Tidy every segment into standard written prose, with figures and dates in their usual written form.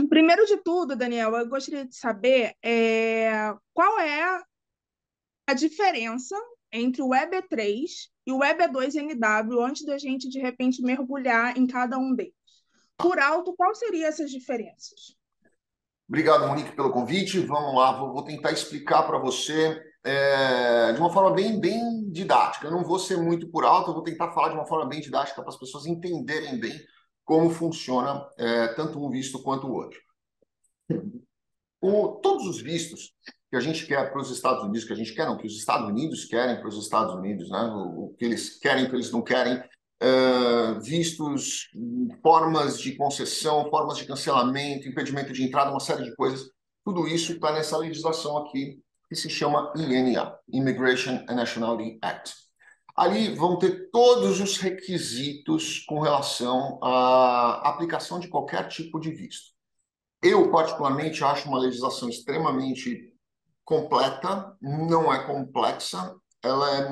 Primeiro de tudo, Daniel, eu gostaria de saber qual é a diferença entre o EB3 e o EB2NW antes da gente, de repente, mergulhar em cada um deles. Por alto, quais seriam essas diferenças? Obrigado, Monique, pelo convite. Vamos lá, vou tentar explicar para você de uma forma bem didática. Eu não vou ser muito por alto, eu vou tentar falar de uma forma bem didática para as pessoas entenderem bem como funciona tanto um visto quanto o outro. Todos os vistos que a gente quer para os Estados Unidos, que a gente quer não, que os Estados Unidos querem para os Estados Unidos, né? O que eles querem, o que eles não querem, vistos, formas de concessão, formas de cancelamento, impedimento de entrada, uma série de coisas. Tudo isso está nessa legislação aqui, que se chama INA, Immigration and Nationality Act. Ali vão ter todos os requisitos com relação à aplicação de qualquer tipo de visto. Eu, particularmente, acho uma legislação extremamente completa, não é complexa, ela é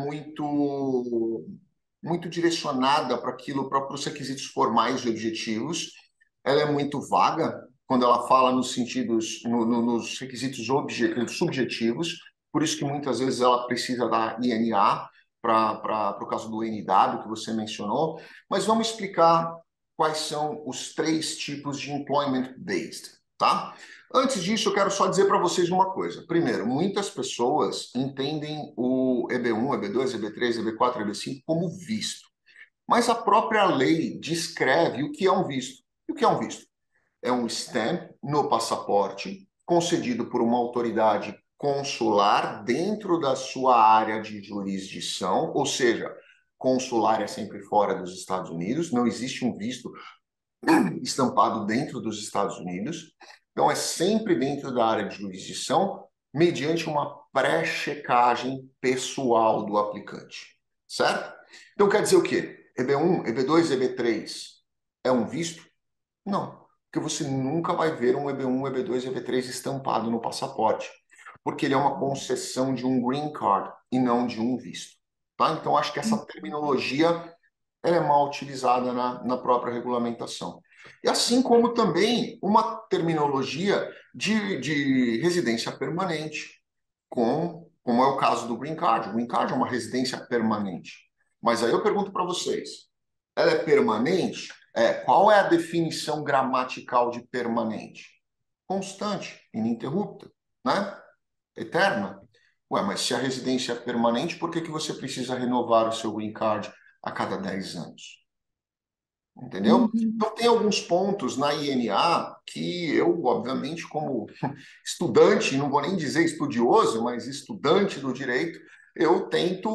muito direcionada para aquilo, para os requisitos formais e objetivos. Ela é muito vaga quando ela fala nos sentidos, nos requisitos subjetivos, por isso que muitas vezes ela precisa da INA para o caso do NW que você mencionou. Mas vamos explicar quais são os três tipos de employment based, tá? Antes disso, eu quero só dizer para vocês uma coisa. Primeiro, muitas pessoas entendem o EB1, EB2, EB3, EB4, EB5 como visto. Mas a própria lei descreve o que é um visto. E o que é um visto? É um stamp no passaporte, concedido por uma autoridade consular dentro da sua área de jurisdição, ou seja, consular é sempre fora dos Estados Unidos, não existe um visto estampado dentro dos Estados Unidos. Então, é sempre dentro da área de jurisdição, mediante uma pré-checagem pessoal do aplicante. Certo? Então, quer dizer o quê? EB1, EB2, EB3 é um visto? Não. Porque você nunca vai ver um EB1, EB2, EB3 estampado no passaporte. Porque ele é uma concessão de um green card e não de um visto. Tá? Então, acho que essa terminologia ela é mal utilizada na própria regulamentação. E assim como também uma terminologia de residência permanente, como é o caso do Green Card. O Green Card é uma residência permanente. Mas aí eu pergunto para vocês, ela é permanente? Qual é a definição gramatical de permanente? Constante, ininterrupta, né? Eterna. Ué, mas se a residência é permanente, por que você precisa renovar o seu Green Card a cada 10 anos? Entendeu? Uhum. Então, tem alguns pontos na INA que eu, obviamente, como estudante, não vou nem dizer estudioso, mas estudante do direito, eu tento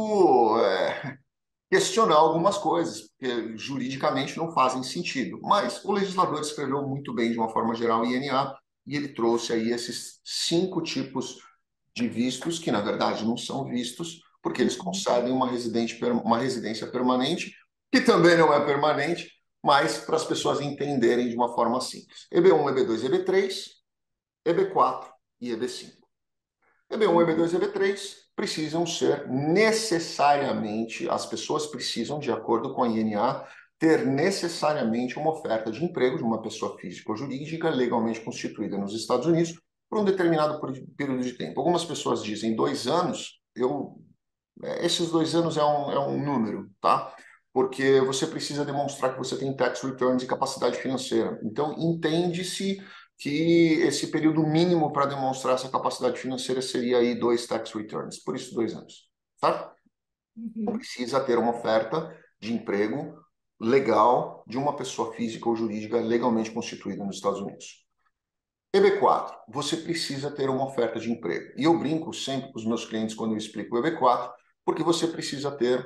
questionar algumas coisas, porque juridicamente não fazem sentido. Mas o legislador escreveu muito bem, de uma forma geral, o INA, e ele trouxe aí esses 5 tipos de vistos, que na verdade não são vistos, porque eles concedem uma residência permanente, que também não é permanente, mas para as pessoas entenderem de uma forma simples. EB1, EB2, EB3, EB4 e EB5. EB1, EB2 e EB3 precisam ser necessariamente, as pessoas precisam, de acordo com a INA, ter necessariamente uma oferta de emprego de uma pessoa física ou jurídica legalmente constituída nos Estados Unidos por um determinado período de tempo. Algumas pessoas dizem 2 anos, esses 2 anos é um número, tá? Porque você precisa demonstrar que você tem tax returns e capacidade financeira. Então, entende-se que esse período mínimo para demonstrar essa capacidade financeira seria aí 2 tax returns, por isso 2 anos, tá? Então, Uhum. precisa ter uma oferta de emprego legal de uma pessoa física ou jurídica legalmente constituída nos Estados Unidos. EB4, você precisa ter uma oferta de emprego. E eu brinco sempre com os meus clientes quando eu explico o EB4, porque você precisa ter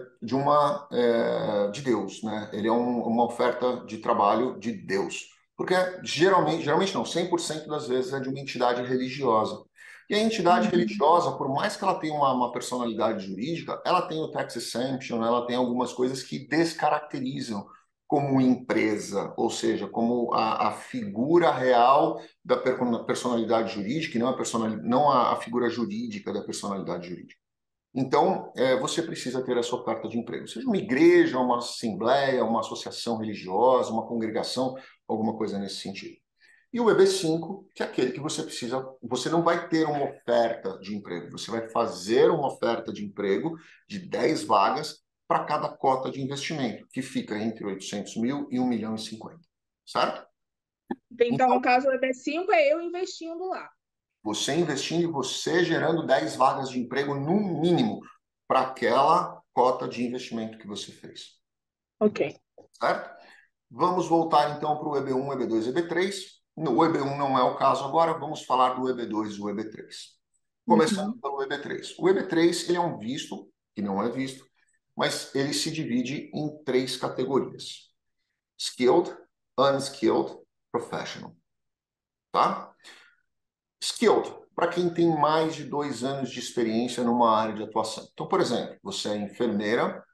de Deus, né? Ele é uma oferta de trabalho de Deus. Porque geralmente não, 100% das vezes é de uma entidade religiosa. E a entidade Uhum. religiosa, por mais que ela tenha uma personalidade jurídica, ela tem o tax exemption, ela tem algumas coisas que descaracterizam como empresa, ou seja, como a figura real da personalidade jurídica e não a figura jurídica da personalidade jurídica. Então, você precisa ter essa oferta de emprego. Seja uma igreja, uma assembleia, uma associação religiosa, uma congregação, alguma coisa nesse sentido. E o EB5, que é aquele que você precisa, você não vai ter uma oferta de emprego, você vai fazer uma oferta de emprego de 10 vagas para cada cota de investimento, que fica entre 800 mil e 1,50 milhão, certo? Então, Então, no caso, o EB5 é eu investindo lá. você investindo e você gerando 10 vagas de emprego no mínimo para aquela cota de investimento que você fez, Ok. certo? Vamos voltar então para o EB1, EB2, EB3. O EB1 não é o caso agora, vamos falar do EB2 e o EB3. Começando Uhum. pelo EB3. O EB3 ele é um visto, que não é visto, mas ele se divide em 3 categorias: Skilled, Unskilled, Professional. Tá? Skilled, para quem tem mais de 2 anos de experiência numa área de atuação. Então, por exemplo, você é enfermeira,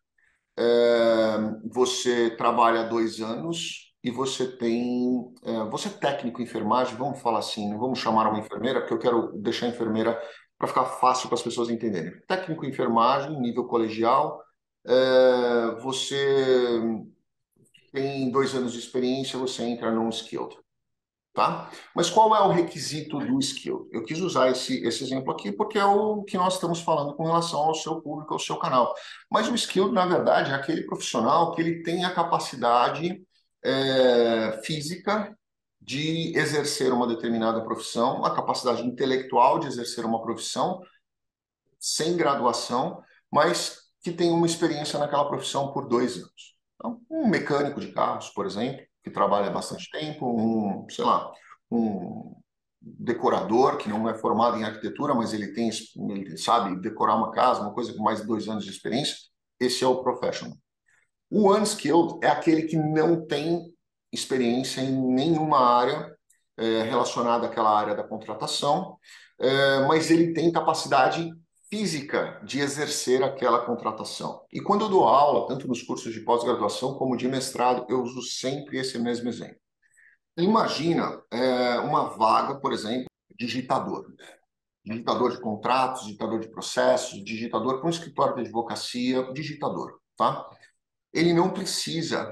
você trabalha há 2 anos e você tem. Você é técnico em enfermagem, vamos falar assim, não vamos chamar uma enfermeira, porque eu quero deixar a enfermeira para ficar fácil para as pessoas entenderem. Técnico em enfermagem, nível colegial, você tem 2 anos de experiência, você entra num skilled. Tá? Mas qual é o requisito do skill? Eu quis usar esse exemplo aqui porque é o que nós estamos falando com relação ao seu público, ao seu canal. Mas o skill, na verdade, é aquele profissional que ele tem a capacidade física de exercer uma determinada profissão, a capacidade intelectual de exercer uma profissão sem graduação, mas que tem uma experiência naquela profissão por 2 anos. Então, um mecânico de carros, por exemplo, que trabalha há bastante tempo, sei lá, um decorador que não é formado em arquitetura, mas ele sabe decorar uma casa, uma coisa com mais de 2 anos de experiência, esse é o professional. O unskilled é aquele que não tem experiência em nenhuma área relacionada àquela área da contratação, mas ele tem capacidade física de exercer aquela contratação. E quando eu dou aula, tanto nos cursos de pós-graduação como de mestrado, eu uso sempre esse mesmo exemplo. Imagina uma vaga, por exemplo, digitador. Digitador de contratos, digitador de processos, digitador para um escritório de advocacia, digitador, tá? Ele não precisa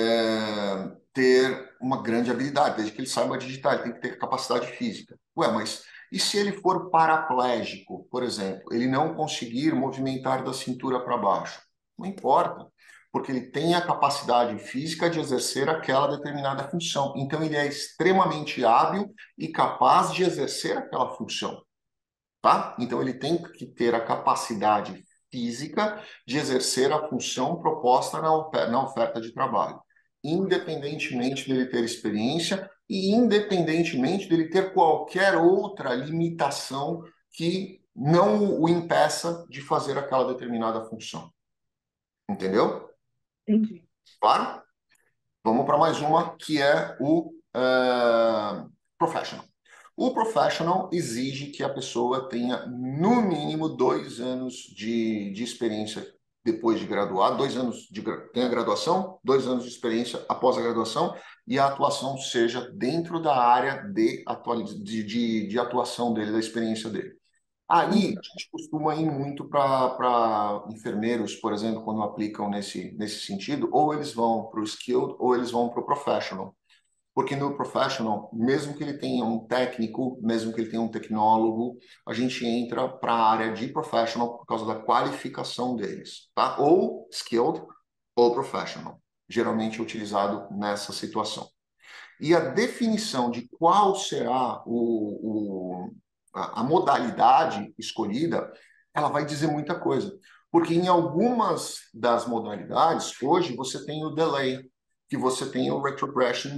ter uma grande habilidade, desde que ele saiba digitar, ele tem que ter capacidade física. Ué, mas e se ele for paraplégico, por exemplo, ele não conseguir movimentar da cintura para baixo? Não importa, porque ele tem a capacidade física de exercer aquela determinada função. Então, ele é extremamente hábil e capaz de exercer aquela função. Tá? Então, ele tem que ter a capacidade física de exercer a função proposta na oferta de trabalho, independentemente dele ter experiência e independentemente dele ter qualquer outra limitação que não o impeça de fazer aquela determinada função. Entendeu? Entendi. Claro? Vamos para mais uma, que é o professional. O professional exige que a pessoa tenha, no mínimo, 2 anos de experiência depois de graduar, 2 anos tenha graduação, 2 anos de experiência após a graduação, e a atuação seja dentro da área de atuação dele, da experiência dele. Aí, a gente costuma ir muito para enfermeiros, por exemplo, quando aplicam nesse sentido, ou eles vão para o skilled ou eles vão para o professional. Porque no professional, mesmo que ele tenha um técnico, mesmo que ele tenha um tecnólogo, a gente entra para a área de professional por causa da qualificação deles, tá? Ou skilled ou professional, geralmente utilizado nessa situação. E a definição de qual será a modalidade escolhida, ela vai dizer muita coisa. Porque em algumas das modalidades, hoje você tem o delay, que você tem o retrogression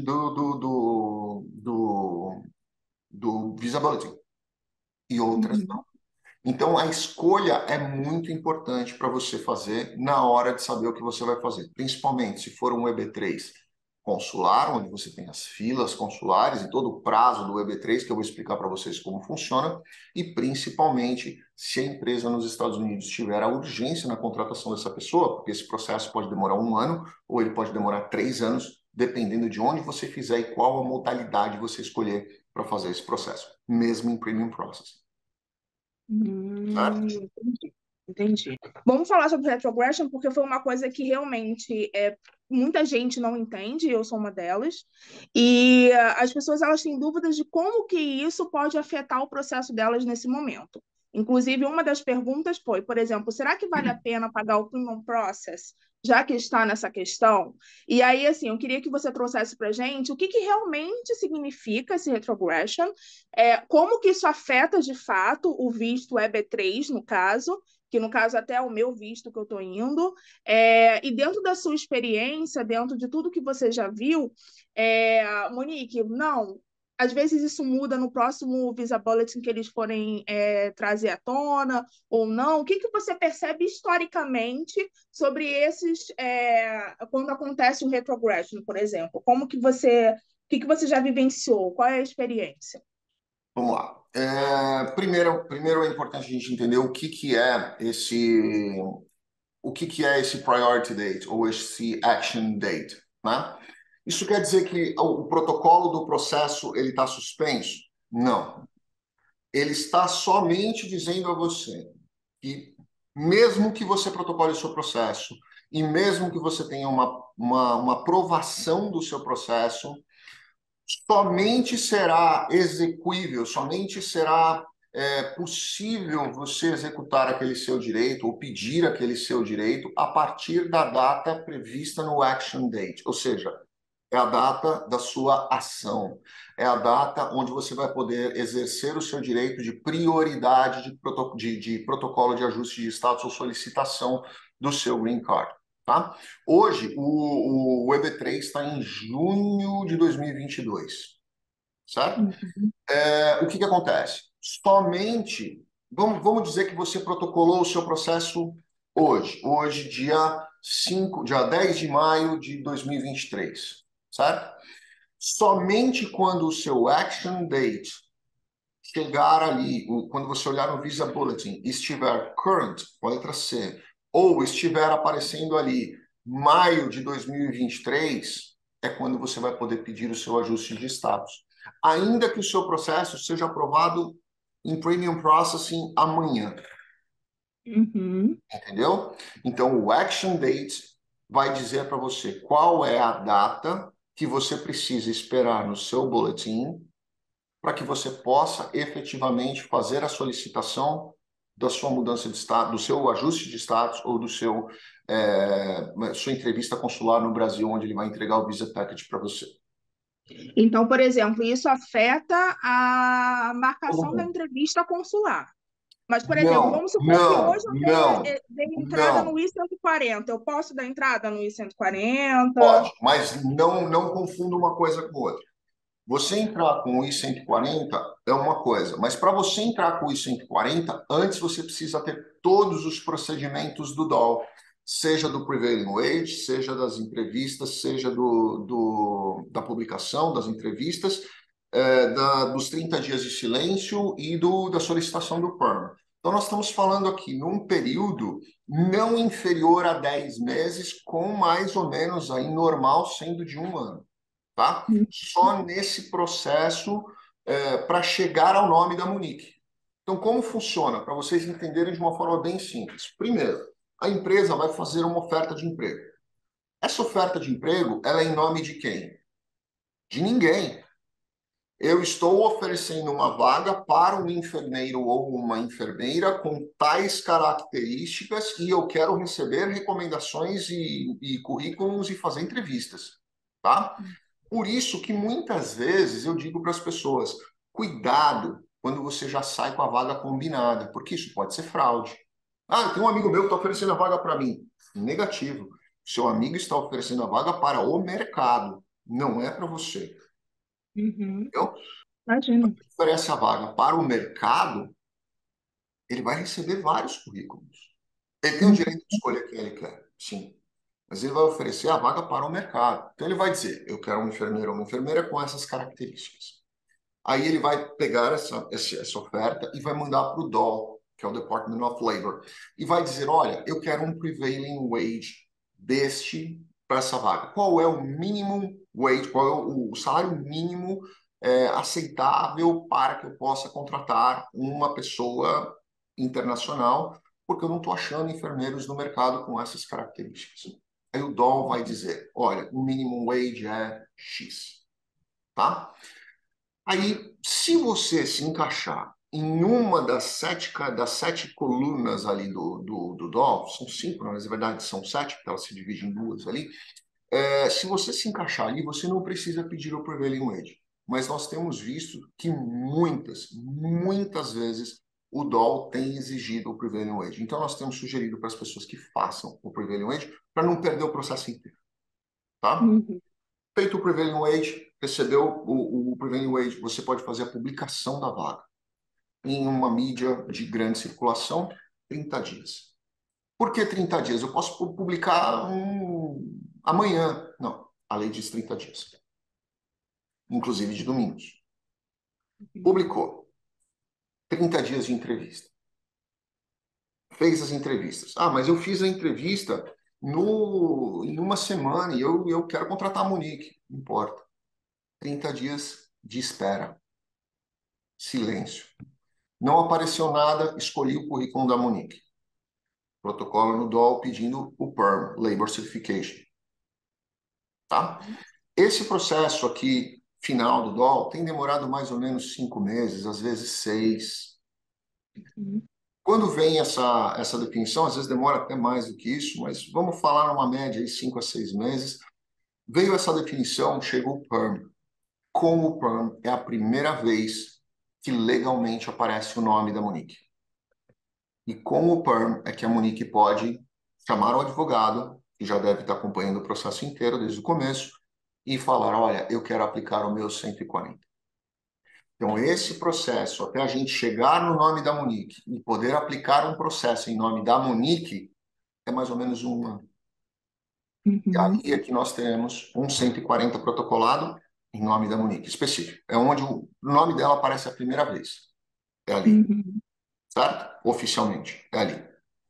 do visibility, e outras Uhum. não. Então, a escolha é muito importante para você fazer na hora de saber o que você vai fazer, principalmente se for um EB3 consular, onde você tem as filas consulares e todo o prazo do EB3, que eu vou explicar para vocês como funciona, e principalmente se a empresa nos Estados Unidos tiver a urgência na contratação dessa pessoa, porque esse processo pode demorar 1 ano ou ele pode demorar 3 anos, dependendo de onde você fizer e qual a modalidade você escolher para fazer esse processo, mesmo em Premium Process. Certo? Entendi. Entendi. Vamos falar sobre retrogression, porque foi uma coisa que realmente muita gente não entende, eu sou uma delas, e as pessoas elas têm dúvidas de como que isso pode afetar o processo delas nesse momento. Inclusive, uma das perguntas foi, por exemplo, será que vale a pena pagar o premium process, já que está nessa questão? E aí, assim, eu queria que você trouxesse para a gente o que que realmente significa esse retrogression, como que isso afeta de fato o visto EB3, no caso, que no caso até é o meu visto que eu estou indo, e dentro da sua experiência, dentro de tudo que você já viu, Monique, não, às vezes isso muda no próximo Visa Bulletin que eles forem trazer à tona, ou não, o que que você percebe historicamente sobre esses, quando acontece um retrogression, por exemplo, o que que você já vivenciou, qual é a experiência? Vamos lá. Primeiro é importante a gente entender o que que é esse priority date ou esse action date, né? Isso quer dizer que o protocolo do processo ele está suspenso? Não. Ele está somente dizendo a você que mesmo que você protocole o seu processo e mesmo que você tenha uma aprovação do seu processo, somente será execuível, somente será possível você executar aquele seu direito ou pedir aquele seu direito a partir da data prevista no action date, ou seja, é a data da sua ação, é a data onde você vai poder exercer o seu direito de prioridade de protocolo de ajuste de status ou solicitação do seu green card. Tá? Hoje, o EB3 está em junho de 2022, certo? O que que acontece? Vamos dizer que você protocolou o seu processo hoje, dia 10 de maio de 2023, certo? Somente quando o seu action date chegar ali, quando você olhar no Visa Bulletin, estiver current, com a letra C, ou estiver aparecendo ali maio de 2023, é quando você vai poder pedir o seu ajuste de status. Ainda que o seu processo seja aprovado em Premium Processing amanhã, Uhum. entendeu? Então, o Action Date vai dizer para você qual é a data que você precisa esperar no seu boletim para que você possa efetivamente fazer a solicitação da sua mudança de status, do seu ajuste de status ou sua entrevista consular no Brasil, onde ele vai entregar o Visa Package para você. Então, por exemplo, isso afeta a marcação da Como? entrevista consular. Mas, por exemplo, Não, vamos supor que não, hoje eu não, dei entrada no não. I-140. Eu posso dar entrada no I-140? Pode, mas não confunda uma coisa com outra. Você entrar com o I-140 é uma coisa, mas para você entrar com o I-140, antes você precisa ter todos os procedimentos do DOL, seja do Prevailing Wage, seja das entrevistas, seja da publicação das entrevistas, dos 30 dias de silêncio e da solicitação do PERM. Então, nós estamos falando aqui num período não inferior a 10 meses, com mais ou menos aí normal sendo de um ano, tá? Só nesse processo para chegar ao nome da Munique. Então, como funciona? Para vocês entenderem de uma forma bem simples. Primeiro, a empresa vai fazer uma oferta de emprego. Essa oferta de emprego, ela é em nome de quem? De ninguém. Eu estou oferecendo uma vaga para um enfermeiro ou uma enfermeira com tais características e eu quero receber recomendações e currículos e fazer entrevistas, tá? Por isso que muitas vezes eu digo para as pessoas, cuidado quando você já sai com a vaga combinada, porque isso pode ser fraude. Ah, tem um amigo meu que está oferecendo a vaga para mim. Negativo. Seu amigo está oferecendo a vaga para o mercado, não é para você. Uhum. Entendeu? Imagino. Oferece a vaga para o mercado, ele vai receber vários currículos. Ele tem o Uhum. direito de escolher quem ele quer, sim. Mas ele vai oferecer a vaga para o mercado. Então ele vai dizer, eu quero um enfermeiro ou uma enfermeira com essas características. Aí ele vai pegar essa oferta e vai mandar para o DOL, que é o Department of Labor, e vai dizer, olha, eu quero um prevailing wage para essa vaga. Qual é o minimum wage, qual é o salário mínimo aceitável para que eu possa contratar uma pessoa internacional? porque eu não estou achando enfermeiros no mercado com essas características. Aí o DOL vai dizer, olha, o minimum wage é X, tá? Aí, se você se encaixar em uma das sete colunas ali do DOL, são cinco, mas na verdade são sete, porque ela se divide em duas ali, se você se encaixar ali, você não precisa pedir o prevailing wage. Mas nós temos visto que muitas vezes o DOL tem exigido o prevailing wage. Então nós temos sugerido para as pessoas que façam o prevailing wage para não perder o processo inteiro, tá? Uhum. Feito o prevailing wage, recebeu o prevailing wage, você pode fazer a publicação da vaga em uma mídia de grande circulação, 30 dias. Por que 30 dias? Eu posso publicar amanhã. Não, a lei diz 30 dias, inclusive de domingos. Publicou 30 dias de entrevista. Fez as entrevistas. Ah, mas eu fiz a entrevista em uma semana e eu quero contratar a Monique. Não importa. 30 dias de espera. Silêncio. Não apareceu nada, escolhi o currículo da Monique. Protocolo no DOL pedindo o PERM, Labor Certification. Tá? Esse processo aqui, final do DOL, tem demorado mais ou menos 5 meses, às vezes 6. Uhum. Quando vem essa definição, às vezes demora até mais do que isso, mas vamos falar numa média de 5 a 6 meses. Veio essa definição, chegou o PERM. Com o PERM, é a primeira vez que legalmente aparece o nome da Monique. E com o PERM é que a Monique pode chamar o advogado, que já deve estar acompanhando o processo inteiro desde o começo, e falar, olha, eu quero aplicar o meu 140. Então, esse processo, até a gente chegar no nome da Monique e poder aplicar um processo em nome da Monique, é mais ou menos um ano. E Uhum. aí é que nós temos um 140 protocolado em nome da Monique, específico. É onde o nome dela aparece a primeira vez. É ali, Uhum. certo? Oficialmente, é ali.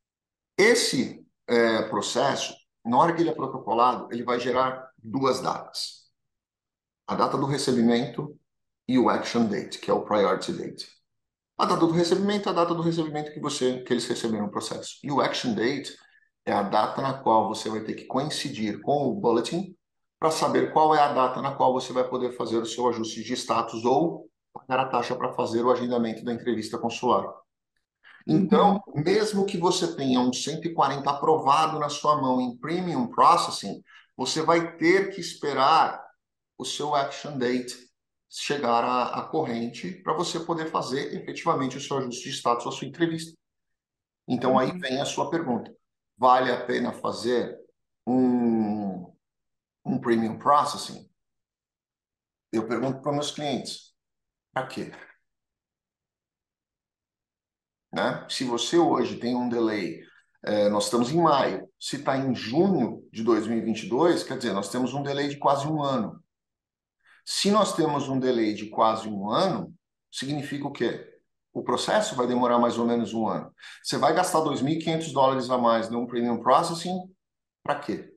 Esse processo, na hora que ele é protocolado, ele vai gerar duas datas. A data do recebimento e o action date, que é o priority date. A data do recebimento é a data do recebimento que eles receberam o processo. E o action date é a data na qual você vai ter que coincidir com o bulletin para saber qual é a data na qual você vai poder fazer o seu ajuste de status ou pagar a taxa para fazer o agendamento da entrevista consular. Então, Uhum. mesmo que você tenha um 140 aprovado na sua mão em Premium Processing, você vai ter que esperar o seu action date chegar à corrente para você poder fazer efetivamente o seu ajuste de status, a sua entrevista. Então, aí Uhum. vem a sua pergunta. Vale a pena fazer um, um Premium Processing? Eu pergunto para meus clientes, para quê? Né? Se você hoje tem um delay, nós estamos em maio, se está em junho de 2022, quer dizer, nós temos um delay de quase um ano. Se nós temos um delay de quase um ano, significa o quê? O processo vai demorar mais ou menos um ano. Você vai gastar $2.500 a mais num premium processing, para quê?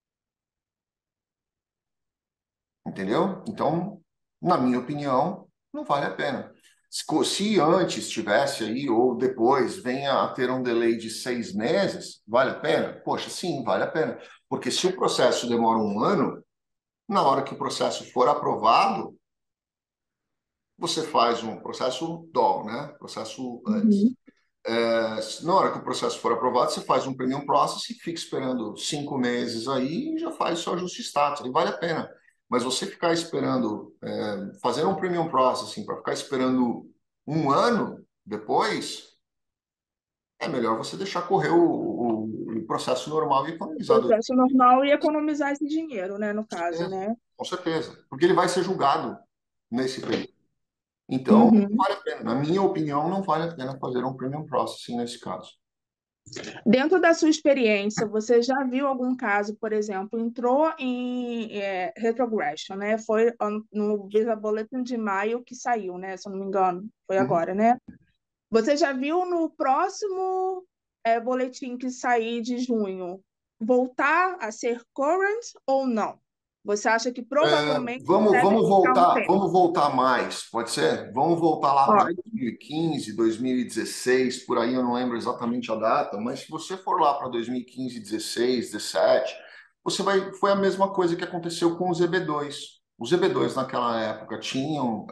Entendeu? Então, na minha opinião, não vale a pena. Se antes tivesse aí, ou depois, venha a ter um delay de 6 meses, vale a pena? Poxa, sim, vale a pena. Porque se o processo demora um ano, na hora que o processo for aprovado, você faz um processo DOL, né? Processo antes. Uhum. Na hora que o processo for aprovado, você faz um premium process e fica esperando 5 meses aí e já faz o seu ajuste de status. Aí vale a pena. Mas você ficar esperando, fazer um premium processing para ficar esperando um ano depois, é melhor você deixar correr o processo normal e economizar dois. Processo normal e economizar esse dinheiro, né, no Com caso, certeza, né? com certeza. Porque ele vai ser julgado nesse período. Então, não Uhum. vale a pena. Na minha opinião, não vale a pena fazer um premium processing nesse caso. Dentro da sua experiência, você já viu algum caso, por exemplo, entrou em retrogression, né? Foi no Visa Bulletin de maio que saiu, né? Se eu não me engano, foi Uhum. agora, né? Você já viu no próximo boletim que sair de junho voltar a ser current ou não? Você acha que provavelmente deve Vamos ficar um tempo? vamos voltar mais, pode ser? Vamos voltar lá para Pode. 2015, 2016, por aí eu não lembro exatamente a data, mas se você for lá para 2015, 16, 17, foi a mesma coisa que aconteceu com os EB2. Os EB2 naquela época tinham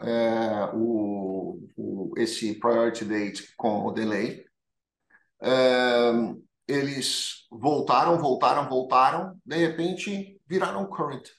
esse priority date com o delay. Eles voltaram, de repente viraram current.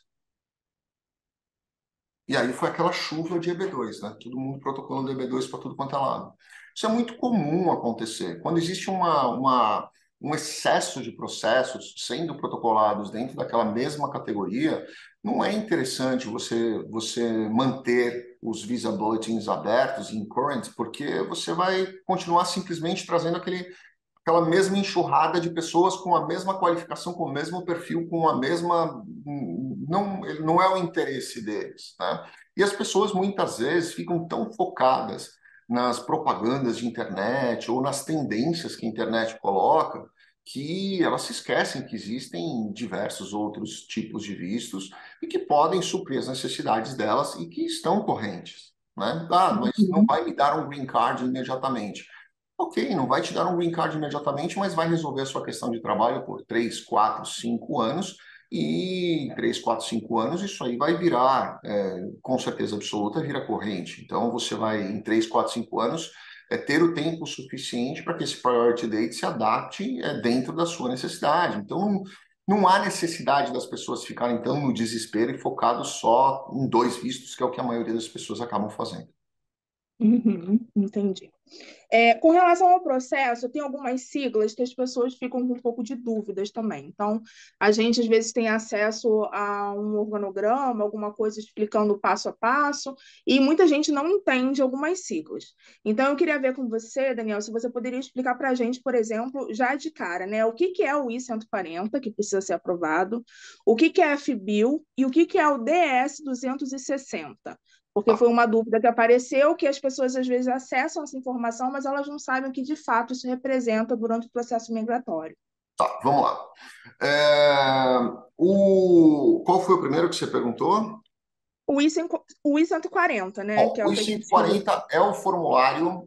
E aí foi aquela chuva de EB2, né? Todo mundo protocolando EB2 para tudo quanto é lado. Isso é muito comum acontecer. Quando existe um excesso de processos sendo protocolados dentro daquela mesma categoria, não é interessante você manter os Visa Bulletins abertos em current, porque você vai continuar simplesmente trazendo aquela mesma enxurrada de pessoas com a mesma qualificação, com o mesmo perfil, com a mesma. Não, ele não é o interesse deles, né? E as pessoas muitas vezes ficam tão focadas nas propagandas de internet ou nas tendências que a internet coloca que elas se esquecem que existem diversos outros tipos de vistos e que podem suprir as necessidades delas e que estão correntes, né? Ah, mas não Uhum. vai me dar um green card imediatamente. Ok, não vai te dar um green card imediatamente, mas vai resolver a sua questão de trabalho por 3, 4, 5 anos. E em 3, 4, 5 anos, isso aí vai virar, com certeza absoluta, vira corrente. Então, você vai, em 3, 4, 5 anos, ter o tempo suficiente para que esse priority date se adapte dentro da sua necessidade. Então, não há necessidade das pessoas ficarem tão no desespero e focados só em dois vistos, que é o que a maioria das pessoas acabam fazendo. Uhum, entendi. Com relação ao processo, tem algumas siglas que as pessoas ficam com um pouco de dúvidas também. Então, a gente às vezes tem acesso a um organograma, alguma coisa explicando passo a passo, e muita gente não entende algumas siglas. Então, eu queria ver com você, Daniel, se você poderia explicar para a gente, por exemplo, já de cara, né, o que que é o I-140, que precisa ser aprovado, o que que é a FBIL e o que que é o DS-260. Porque Tá, foi uma dúvida que apareceu, que as pessoas às vezes acessam essa informação, mas elas não sabem o que de fato isso representa durante o processo migratório. tá, vamos lá. Qual foi o primeiro que você perguntou? O I-140, né, que Ó, é o o que a gente... I-140 é o formulário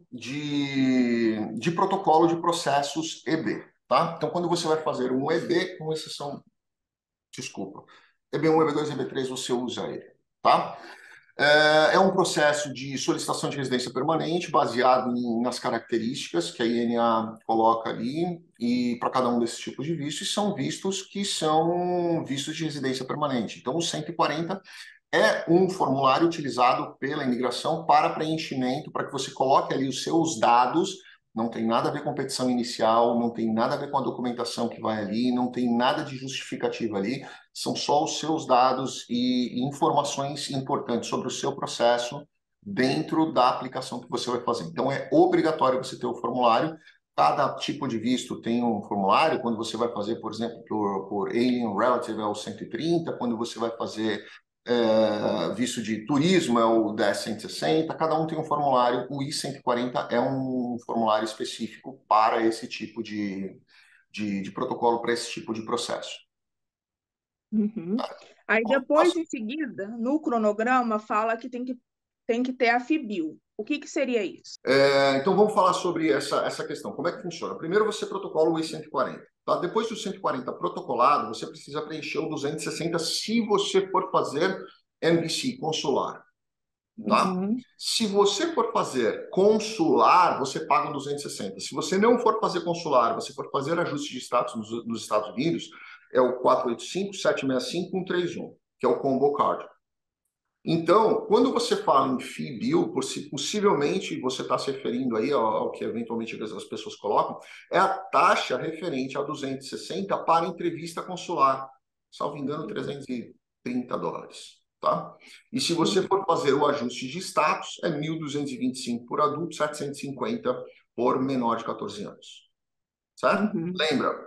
de protocolo de processos EB, tá? Então, quando você vai fazer um EB, com exceção, desculpa, EB1, EB2, EB3, você usa ele, tá? É um processo de solicitação de residência permanente baseado nas características que a INA coloca ali e para cada um desses tipos de vistos, e são vistos que são vistos de residência permanente. Então, o 140 é um formulário utilizado pela imigração para preenchimento, para que você coloque ali os seus dados. Não tem nada a ver com a petição inicial, não tem nada a ver com a documentação que vai ali, não tem nada de justificativa ali, são só os seus dados e informações importantes sobre o seu processo dentro da aplicação que você vai fazer. Então, é obrigatório você ter o formulário. Cada tipo de visto tem um formulário. Quando você vai fazer, por exemplo, por Alien Relative é o 130, quando você vai fazer visto de turismo é o 10.160, cada um tem um formulário. O I-140 é um formulário específico para esse tipo de protocolo, para esse tipo de processo. Uhum. Aí Bom, depois, em seguida, no cronograma, fala que tem que ter a FIBIL. O que que seria isso? então vamos falar sobre essa questão. Como é que funciona? Primeiro você protocola o I-140. Tá? Depois do 140 protocolado, você precisa preencher o 260 se você for fazer NVC, consular. Tá? Uhum. Se você for fazer consular, você paga um 260. Se você não for fazer consular, você for fazer ajuste de status nos Estados Unidos, é o 485, 765, 131, que é o Combo Card. Então, quando você fala em fee bill, possivelmente você está se referindo aí ao que eventualmente as pessoas colocam, é a taxa referente a 260 para entrevista consular. Salvo engano, $330, tá? E se você Uhum. for fazer o ajuste de status, é 1.225 por adulto, 750 por menor de 14 anos, certo? Uhum. Lembra,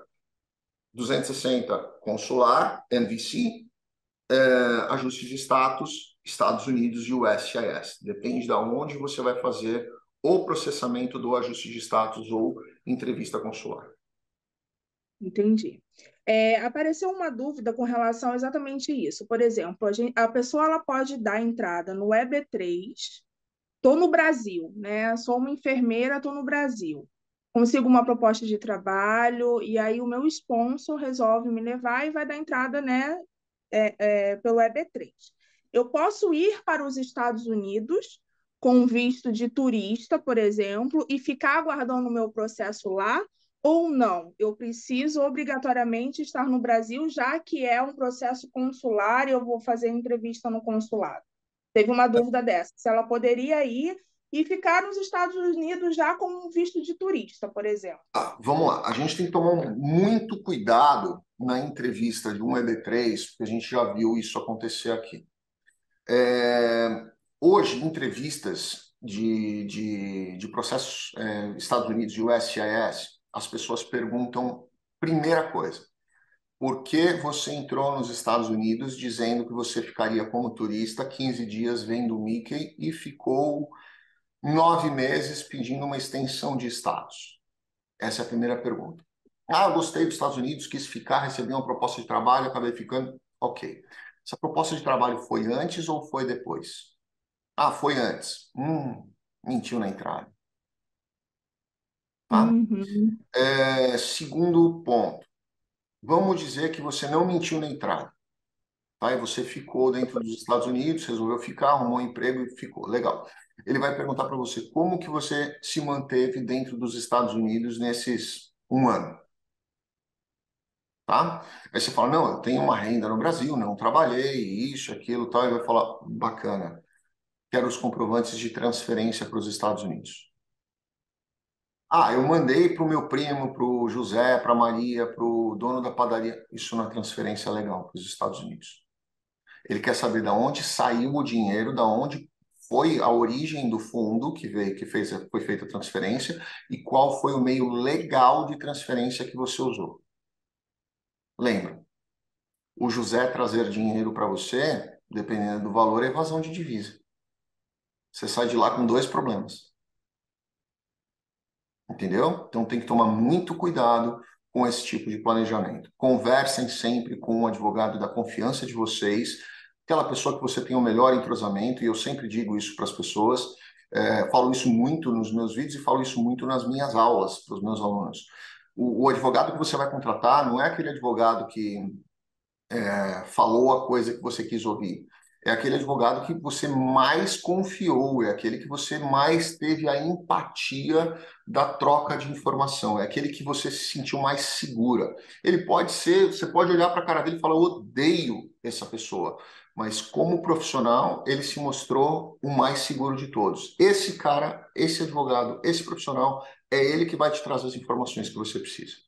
260 consular, NVC, ajuste de status, Estados Unidos e USCIS. Depende de onde você vai fazer o processamento do ajuste de status ou entrevista consular. Entendi. Apareceu uma dúvida com relação a exatamente isso. Por exemplo, a pessoa ela pode dar entrada no EB3. Estou no Brasil, né? Sou uma enfermeira, estou no Brasil. Consigo uma proposta de trabalho e aí o meu sponsor resolve me levar e vai dar entrada, né, pelo EB3. Eu posso ir para os Estados Unidos com visto de turista, por exemplo, e ficar aguardando o meu processo lá, ou não? Eu preciso obrigatoriamente estar no Brasil, já que é um processo consular e eu vou fazer entrevista no consulado. Teve uma dúvida dessa, se ela poderia ir e ficar nos Estados Unidos já com um visto de turista, por exemplo. Vamos lá, a gente tem que tomar muito cuidado na entrevista de um EB3, porque a gente já viu isso acontecer aqui. Hoje, entrevistas de processos Estados Unidos e USCIS, as pessoas perguntam, primeira coisa, por que você entrou nos Estados Unidos dizendo que você ficaria como turista 15 dias vendo o Mickey e ficou 9 meses pedindo uma extensão de status? Essa é a primeira pergunta. Ah, gostei dos Estados Unidos, quis ficar, recebi uma proposta de trabalho, acabei ficando. Ok. Essa proposta de trabalho foi antes ou foi depois? Ah, foi antes. Mentiu na entrada. Tá? Uhum. Segundo ponto. Vamos dizer que você não mentiu na entrada. Tá? E você ficou dentro dos Estados Unidos, resolveu ficar, arrumou um emprego e ficou. Legal. Ele vai perguntar para você como que você se manteve dentro dos Estados Unidos nesses um ano. Tá? Aí você fala, não, eu tenho uma renda no Brasil, não trabalhei, isso, aquilo, tal. Ele vai falar, bacana, quero os comprovantes de transferência para os Estados Unidos. Ah, eu mandei para o meu primo, para o José, para a Maria, para o dono da padaria. Isso não é transferência legal para os Estados Unidos. Ele quer saber de onde saiu o dinheiro, de onde foi a origem do fundo que veio, foi feita a transferência e qual foi o meio legal de transferência que você usou. Lembra? O José trazer dinheiro para você, dependendo do valor, é evasão de divisa. Você sai de lá com dois problemas. Entendeu? Então tem que tomar muito cuidado com esse tipo de planejamento. Conversem sempre com um advogado da confiança de vocês, aquela pessoa que você tem o melhor entrosamento, e eu sempre digo isso para as pessoas, falo isso muito nos meus vídeos e falo isso muito nas minhas aulas para os meus alunos. O advogado que você vai contratar não é aquele advogado que falou a coisa que você quis ouvir. É aquele advogado que você mais confiou, é aquele que você mais teve a empatia da troca de informação, é aquele que você se sentiu mais segura. Ele pode ser, você pode olhar para a cara dele e falar, eu odeio essa pessoa, mas como profissional, ele se mostrou o mais seguro de todos. Esse cara, esse advogado, esse profissional, é ele que vai te trazer as informações que você precisa.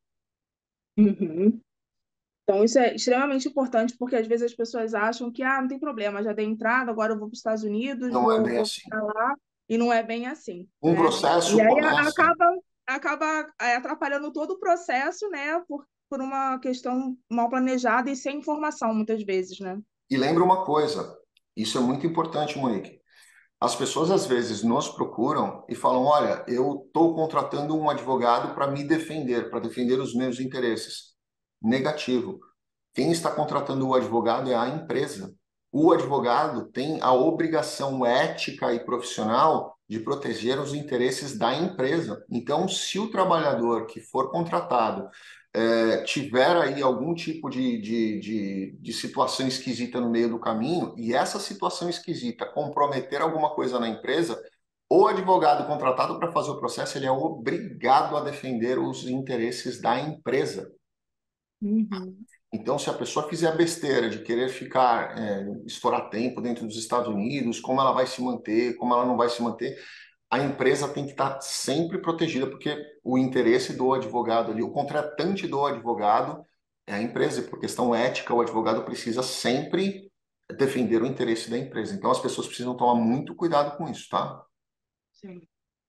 Uhum. Então, isso é extremamente importante, porque às vezes as pessoas acham que, não tem problema, já dei entrada, agora eu vou para os Estados Unidos, Não é bem vou assim. ficar lá, e não é bem assim, Um né? E processo aí começa. acaba atrapalhando todo o processo, né, por uma questão mal planejada e sem informação, muitas vezes, né? E lembra uma coisa, isso é muito importante, Monique. As pessoas às vezes nos procuram e falam: olha, eu estou contratando um advogado para me defender, para defender os meus interesses. Negativo. Quem está contratando o advogado é a empresa. O advogado tem a obrigação ética e profissional de proteger os interesses da empresa. Então, se o trabalhador que for contratado tiver aí algum tipo de situação esquisita no meio do caminho, e essa situação esquisita comprometer alguma coisa na empresa, o advogado contratado para fazer o processo, ele é obrigado a defender os interesses da empresa. Uhum. Então, se a pessoa fizer a besteira de querer ficar, estourar tempo dentro dos Estados Unidos, como ela vai se manter, como ela não vai se manter, a empresa tem que estar sempre protegida, porque o interesse do advogado ali, o contratante do advogado é a empresa, por questão ética, o advogado precisa sempre defender o interesse da empresa. Então, as pessoas precisam tomar muito cuidado com isso, tá? Sim.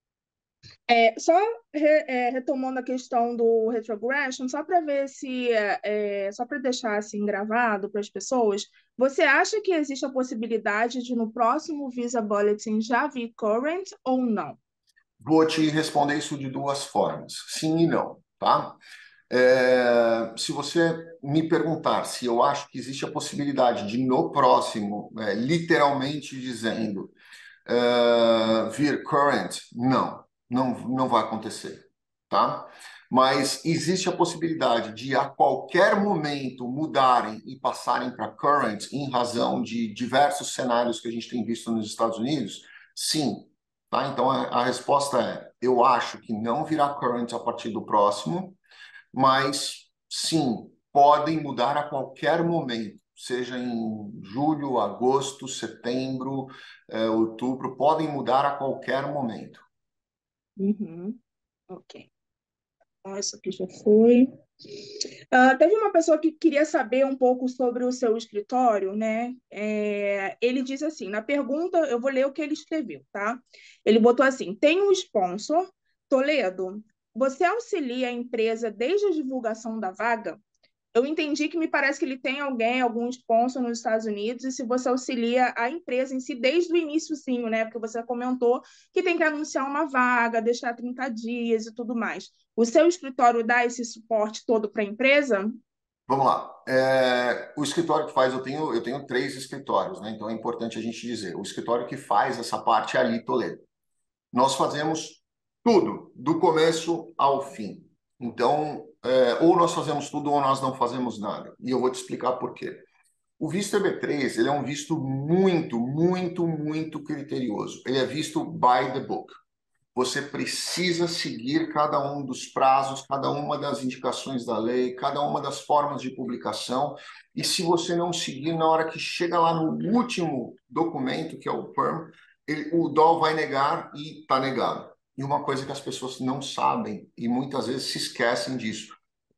Só retomando a questão do retrogression, só para ver se, só para deixar assim gravado para as pessoas, você acha que existe a possibilidade de no próximo Visa Bulletin já vir current ou não? Vou te responder isso de duas formas, sim e não, tá? Se você me perguntar se eu acho que existe a possibilidade de, no próximo, literalmente dizendo, vir current, não vai acontecer, tá? Mas existe a possibilidade de, a qualquer momento, mudarem e passarem para current em razão de diversos cenários que a gente tem visto nos Estados Unidos? Sim. Tá? Então, a resposta é, eu acho que não virá current a partir do próximo, mas sim, podem mudar a qualquer momento, seja em julho, agosto, setembro, outubro, podem mudar a qualquer momento. Uhum. Ok. Então, isso aqui já foi. Teve uma pessoa que queria saber um pouco sobre o seu escritório, né? Ele diz assim, na pergunta, eu vou ler o que ele escreveu, tá? Ele botou assim, tem um sponsor, Toledo, você auxilia a empresa desde a divulgação da vaga? Eu entendi que me parece que ele tem alguém, algum sponsor nos Estados Unidos, e se você auxilia a empresa em si desde o iniciozinho, né? Porque você comentou que tem que anunciar uma vaga, deixar 30 dias e tudo mais. O seu escritório dá esse suporte todo para a empresa? Vamos lá. O escritório que faz, eu tenho 3 escritórios, né? Então é importante a gente dizer. O escritório que faz essa parte é ali, Toledo. Nós fazemos tudo, do começo ao fim. Então, ou nós fazemos tudo ou nós não fazemos nada. E eu vou te explicar por quê. O visto EB3, ele é um visto muito, muito, muito criterioso. Ele é visto by the book. Você precisa seguir cada um dos prazos, cada uma das indicações da lei, cada uma das formas de publicação. E se você não seguir, na hora que chega lá no último documento, que é o PERM, o DOL vai negar e está negado. E uma coisa que as pessoas não sabem e muitas vezes se esquecem disso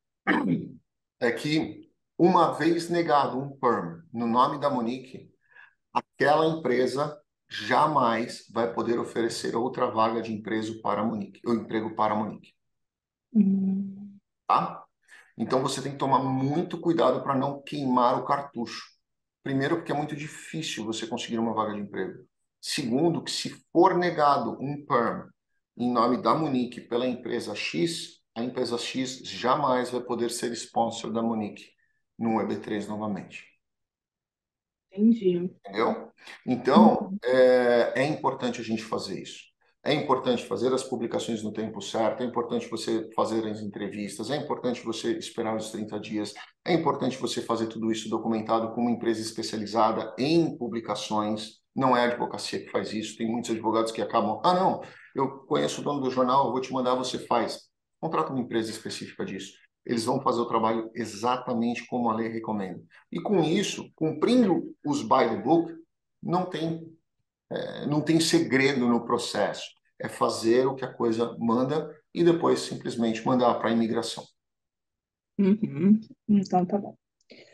é que, uma vez negado um PERM no nome da Monique, aquela empresa jamais vai poder oferecer outra vaga de emprego para a Monique, ou emprego para a Monique, Hum. tá? Então você tem que tomar muito cuidado para não queimar o cartucho. Primeiro, porque é muito difícil você conseguir uma vaga de emprego. Segundo, que se for negado um PERM em nome da Monique pela empresa X, a empresa X jamais vai poder ser sponsor da Monique no EB3 novamente. Entendi. Entendeu? Então, Uhum. é importante a gente fazer isso. É importante fazer as publicações no tempo certo, é importante você fazer as entrevistas, é importante você esperar os 30 dias, é importante você fazer tudo isso documentado com uma empresa especializada em publicações. Não é a advocacia que faz isso, tem muitos advogados que acabam, não, eu conheço o dono do jornal, eu vou te mandar, você faz. Contrata uma empresa específica disso. Eles vão fazer o trabalho exatamente como a lei recomenda. E com isso, cumprindo os by the book, não tem, não tem segredo no processo. É fazer o que a coisa manda e depois simplesmente mandar para a imigração. Uhum. Então, tá bom.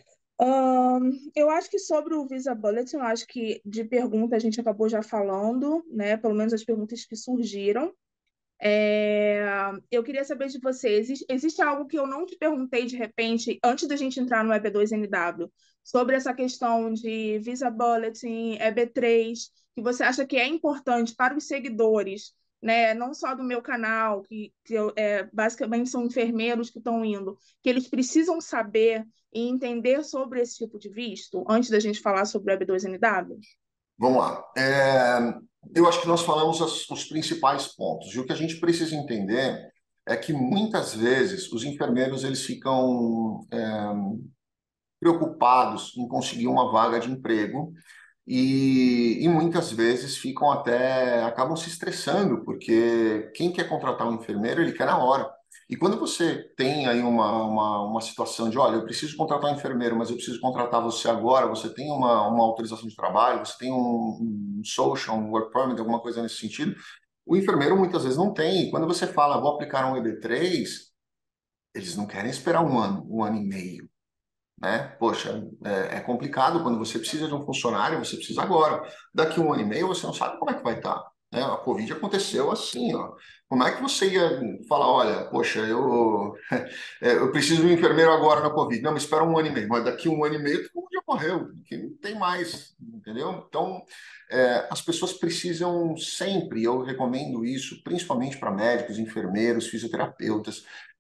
Eu acho que sobre o Visa Bulletin, eu acho que de pergunta a gente acabou já falando, né? Pelo menos as perguntas que surgiram. É, eu queria saber de você, existe algo que eu não te perguntei de repente, antes da gente entrar no EB2NW, sobre essa questão de Visa Bulletin, EB3, que você acha que é importante para os seguidores, né? Não só do meu canal, basicamente são enfermeiros que estão indo, que eles precisam saber e entender sobre esse tipo de visto, antes da gente falar sobre o EB2NW? Vamos lá. Eu acho que nós falamos os principais pontos. E o que a gente precisa entender é que muitas vezes os enfermeiros eles ficam preocupados em conseguir uma vaga de emprego e muitas vezes ficam até, acabam se estressando, porque quem quer contratar um enfermeiro, ele quer na hora. E quando você tem aí uma situação de, olha, eu preciso contratar um enfermeiro, mas eu preciso contratar você agora, você tem uma autorização de trabalho, você tem um social, um work permit, alguma coisa nesse sentido, o enfermeiro muitas vezes não tem. E quando você fala, vou aplicar um EB3, eles não querem esperar um ano e meio, né? Poxa, é complicado quando você precisa de um funcionário, você precisa agora. Daqui um ano e meio você não sabe como é que vai estar, né? A Covid aconteceu assim, ó. Como é que você ia falar, olha, poxa, eu preciso de um enfermeiro agora na Covid. Não, me espera um ano e meio, mas daqui um ano e meio todo mundo já morreu, que não tem mais, entendeu? Então, as pessoas precisam sempre, eu recomendo isso, principalmente para médicos, enfermeiros, fisioterapeutas,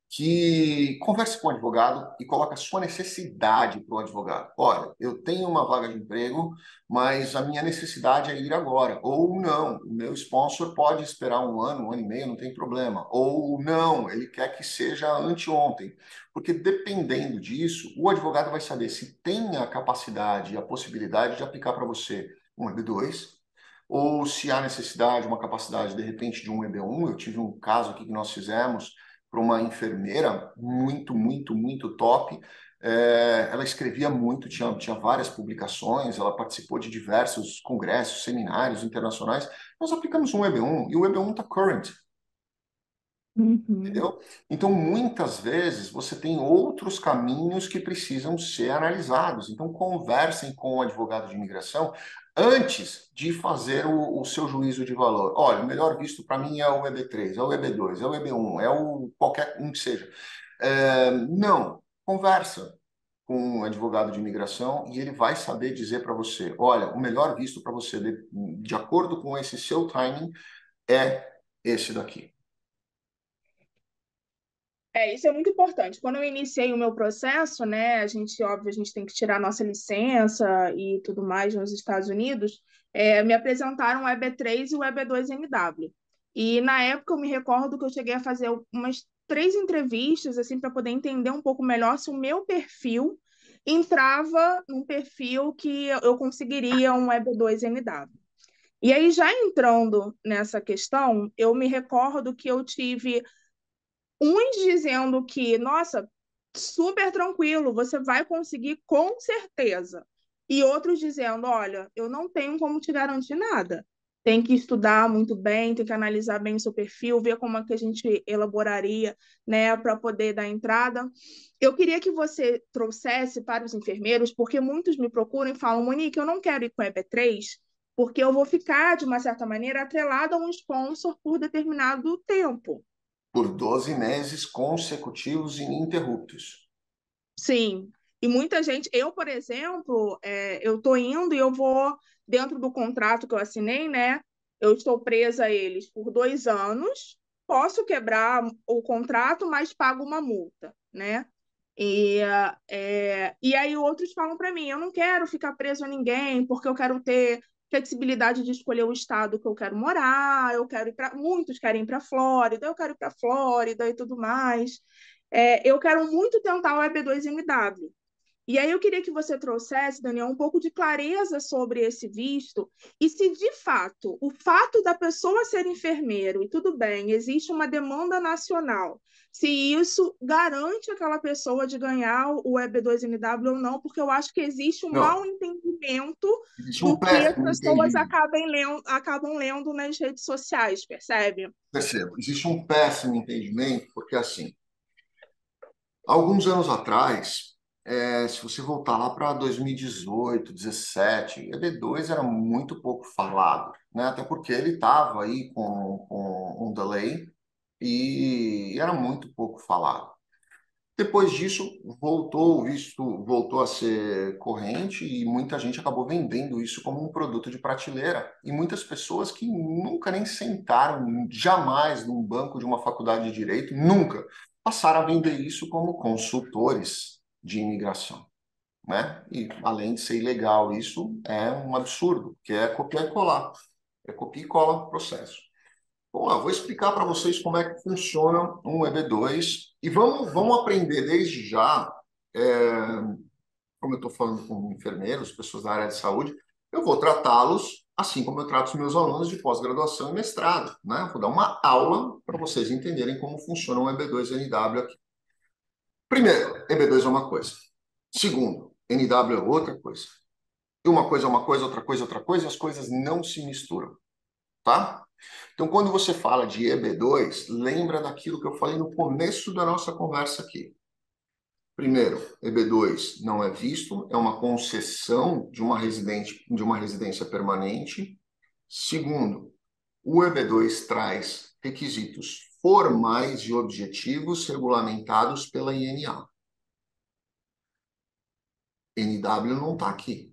que converse com o advogado e coloque a sua necessidade para o advogado. Olha, eu tenho uma vaga de emprego, mas a minha necessidade é ir agora. Ou não, o meu sponsor pode esperar um ano e meio, não tem problema. Ou não, ele quer que seja anteontem. Porque dependendo disso, o advogado vai saber se tem a capacidade e a possibilidade de aplicar para você um EB2, ou se há necessidade, uma capacidade, de repente, de um EB1. Eu tive um caso aqui que nós fizemos para uma enfermeira muito top. Ela escrevia muito, tinha várias publicações, ela participou de diversos congressos, seminários internacionais. Nós aplicamos um EB1 e o EB1 está current. Uhum. Entendeu? Então, muitas vezes, você tem outros caminhos que precisam ser analisados. Então, conversem com o advogado de imigração antes de fazer o seu juízo de valor. Olha, o melhor visto para mim é o EB3, é o EB2, é o EB1, é o qualquer um que seja. Não, conversa com um advogado de imigração e ele vai saber dizer para você, olha, o melhor visto para você, de acordo com esse seu timing, é esse daqui. Isso é muito importante. Quando eu iniciei o meu processo, né, óbvio, a gente tem que tirar a nossa licença e tudo mais nos Estados Unidos, me apresentaram o EB3 e o EB2NW. E na época eu me recordo que eu cheguei a fazer umas 3 entrevistas, assim, para poder entender um pouco melhor se o meu perfil entrava num perfil que eu conseguiria um EB2NW. E aí, já entrando nessa questão, eu me recordo que eu tive uns dizendo que, nossa, super tranquilo, você vai conseguir com certeza. E outros dizendo, olha, eu não tenho como te garantir nada. Tem que estudar muito bem, tem que analisar bem o seu perfil, ver como é que a gente elaboraria, né, para poder dar entrada. Eu queria que você trouxesse para os enfermeiros, porque muitos me procuram e falam, Monique, eu não quero ir com a EB3, porque eu vou ficar, de uma certa maneira, atrelada a um sponsor por determinado tempo. Por 12 meses consecutivos e ininterruptos. Sim, e muita gente, eu, por exemplo, eu estou indo e eu vou, dentro do contrato que eu assinei, né? Eu estou presa a eles por 2 anos, posso quebrar o contrato, mas pago uma multa, né? E aí outros falam para mim, eu não quero ficar preso a ninguém, porque eu quero ter flexibilidade de escolher o estado que eu quero morar, eu quero ir para, muitos querem ir para Flórida, eu quero ir para Flórida e tudo mais. Eu quero muito tentar o EB2MW. E aí eu queria que você trouxesse, Daniel, um pouco de clareza sobre esse visto e se de fato o fato da pessoa ser enfermeiro, e tudo bem, existe uma demanda nacional, se isso garante aquela pessoa de ganhar o EB2NW ou não, porque eu acho que existe um Não, mau entendimento existe um do que as péssimo pessoas entendimento. acabam lendo nas redes sociais, percebe? Perceba, existe um péssimo entendimento, porque assim, alguns anos atrás, se você voltar lá para 2018, 17, EB2 era muito pouco falado, né? Até porque ele estava aí com um delay e era muito pouco falado. Depois disso, o visto voltou a ser corrente e muita gente acabou vendendo isso como um produto de prateleira. E muitas pessoas que nunca nem sentaram jamais num banco de uma faculdade de direito, nunca, passaram a vender isso como consultores de imigração, né? E além de ser ilegal, isso é um absurdo, que é copiar e colar. É copia e cola o processo. Vamos lá, vou explicar para vocês como é que funciona um EB2 e vamos aprender desde já, como eu estou falando com enfermeiros, pessoas da área de saúde, eu vou tratá-los assim como eu trato os meus alunos de pós-graduação e mestrado, né? Vou dar uma aula para vocês entenderem como funciona um EB2 NW aqui. Primeiro, EB2 é uma coisa. Segundo, NW é outra coisa. E uma coisa é uma coisa, outra coisa, e as coisas não se misturam, tá? Então, quando você fala de EB2, lembra daquilo que eu falei no começo da nossa conversa aqui. Primeiro, EB2 não é visto, é uma concessão de de uma residência permanente. Segundo, o EB2 traz requisitos formais e objetivos regulamentados pela INA. NW não está aqui,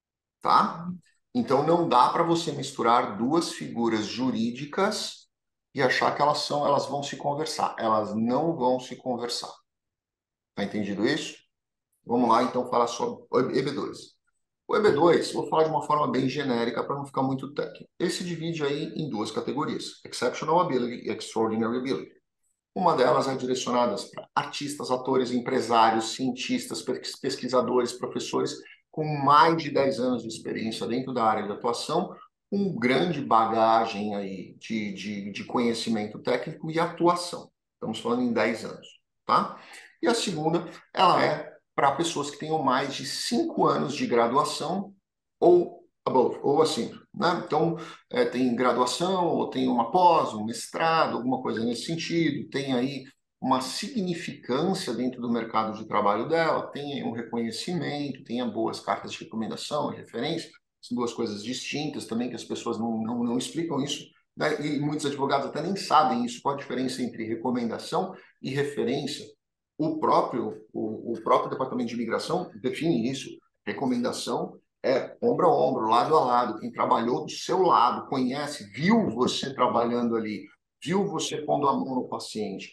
tá? Então não dá para você misturar duas figuras jurídicas e achar que elas vão se conversar. Elas não vão se conversar. Tá entendido isso? Vamos lá, então, falar sobre o EB2. O EB2, vou falar de uma forma bem genérica para não ficar muito técnico. Ele se divide aí em duas categorias: Exceptional Ability e Extraordinary Ability. Uma delas é direcionada para artistas, atores, empresários, cientistas, pesquisadores, professores com mais de 10 anos de experiência dentro da área de atuação, com grande bagagem aí de conhecimento técnico e atuação. Estamos falando em 10 anos, tá? E a segunda, ela é para pessoas que tenham mais de 5 anos de graduação ou above, ou acima, né? Então, tem graduação, ou tem uma pós, um mestrado, alguma coisa nesse sentido, tem aí uma significância dentro do mercado de trabalho dela, tem um reconhecimento, tenha boas cartas de recomendação e referência, são duas coisas distintas também, que as pessoas não explicam isso, né? E muitos advogados até nem sabem isso, qual a diferença entre recomendação e referência. O próprio Departamento de Imigração define isso. Recomendação é ombro a ombro, lado a lado. Quem trabalhou do seu lado, conhece, viu você trabalhando ali, viu você pondo a mão no paciente.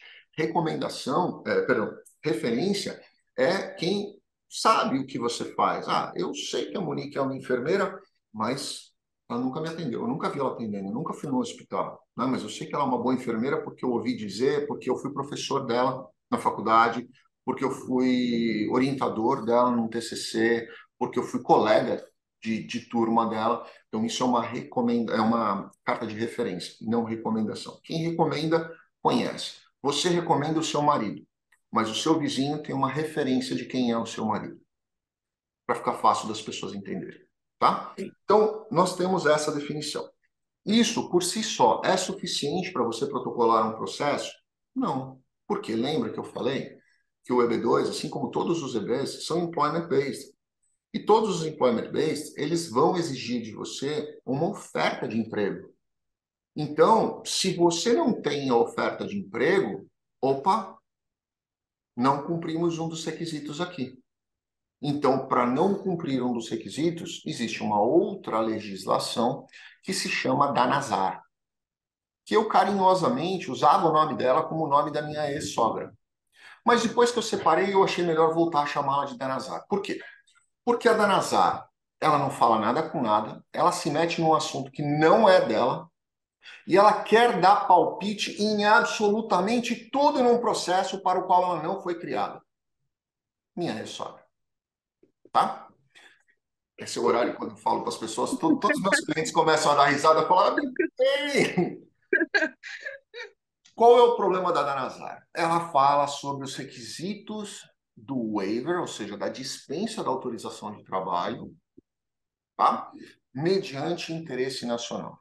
Referência é quem sabe o que você faz. Ah, eu sei que a Monique é uma enfermeira, mas ela nunca me atendeu, eu nunca vi ela atendendo, eu nunca fui no hospital, né? Mas eu sei que ela é uma boa enfermeira porque eu ouvi dizer, porque eu fui professor dela na faculdade, porque eu fui orientador dela no TCC, porque eu fui colega de turma dela. Então, isso é uma carta de referência, não recomendação. Quem recomenda, conhece. Você recomenda o seu marido, mas o seu vizinho tem uma referência de quem é o seu marido, para ficar fácil das pessoas entenderem, tá? Então, nós temos essa definição. Isso, por si só, é suficiente para você protocolar um processo? Não. Porque lembra que eu falei que o EB2, assim como todos os EBs, são employment-based. E todos os employment-based, eles vão exigir de você uma oferta de emprego. Então, se você não tem a oferta de emprego, opa, não cumprimos um dos requisitos aqui. Então, para não cumprir um dos requisitos, existe uma outra legislação que se chama Danazar, que eu carinhosamente usava o nome dela como o nome da minha ex-sogra. Mas depois que eu separei, eu achei melhor voltar a chamá-la de Danazar. Por quê? Porque a Danazar, ela não fala nada com nada, ela se mete num assunto que não é dela, e ela quer dar palpite em absolutamente tudo num processo para o qual ela não foi criada. Minha ex-sogra, tá? Esse é o horário quando eu falo para as pessoas, todos os meus clientes começam a dar risada e falar, "Ei, qual é o problema da Danazar? Ela fala sobre os requisitos do waiver, ou seja, da dispensa da autorização de trabalho, tá? Mediante interesse nacional.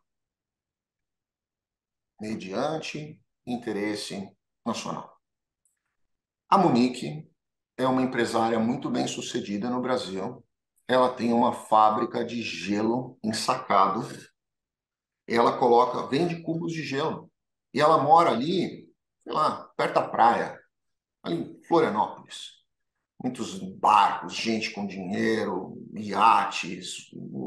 Mediante interesse nacional. A Monique é uma empresária muito bem sucedida no Brasil. Ela tem uma fábrica de gelo ensacado. Ela vende cubos de gelo. E ela mora ali, sei lá, perto da praia, ali em Florianópolis. Muitos barcos, gente com dinheiro, iates.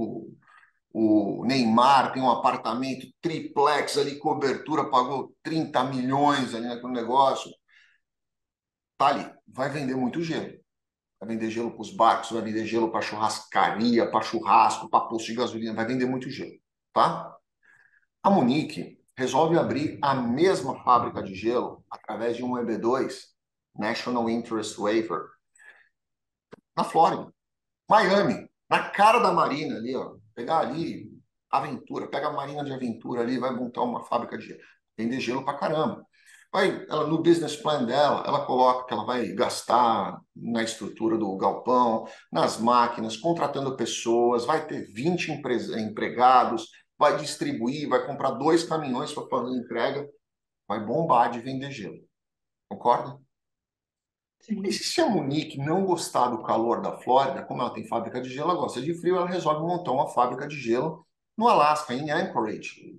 O Neymar tem um apartamento triplex ali, cobertura, pagou 30 milhões ali naquele negócio. Tá ali, vai vender muito gelo. Vai vender gelo para os barcos, vai vender gelo para churrascaria, para churrasco, para posto de gasolina, vai vender muito gelo, tá? A Monique resolve abrir a mesma fábrica de gelo através de um EB2, National Interest Waiver, na Flórida, Miami, na cara da Marina ali, ó. Pegar ali, Aventura, pega a Marina de Aventura ali, vai montar uma fábrica de gelo. Vender gelo pra caramba. Ela, no business plan dela, ela coloca que ela vai gastar na estrutura do galpão, nas máquinas, contratando pessoas, vai ter 20 empregados, vai distribuir, vai comprar 2 caminhões para fazer entrega, vai bombar de vender gelo. Concorda? E Sim. se a Monique não gostar do calor da Flórida, como ela tem fábrica de gelo, ela gosta de frio, ela resolve montar uma fábrica de gelo no Alasca, em Anchorage.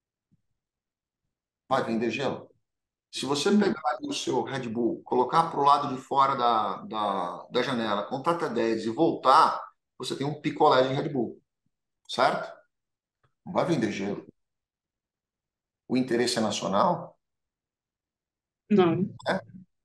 Vai vender gelo? Se você Não. pegar ali o seu Red Bull, colocar para o lado de fora da janela, contar até 10 e voltar, você tem um picolé de Red Bull, certo? Não vai vender gelo. O interesse é nacional? Não. Né?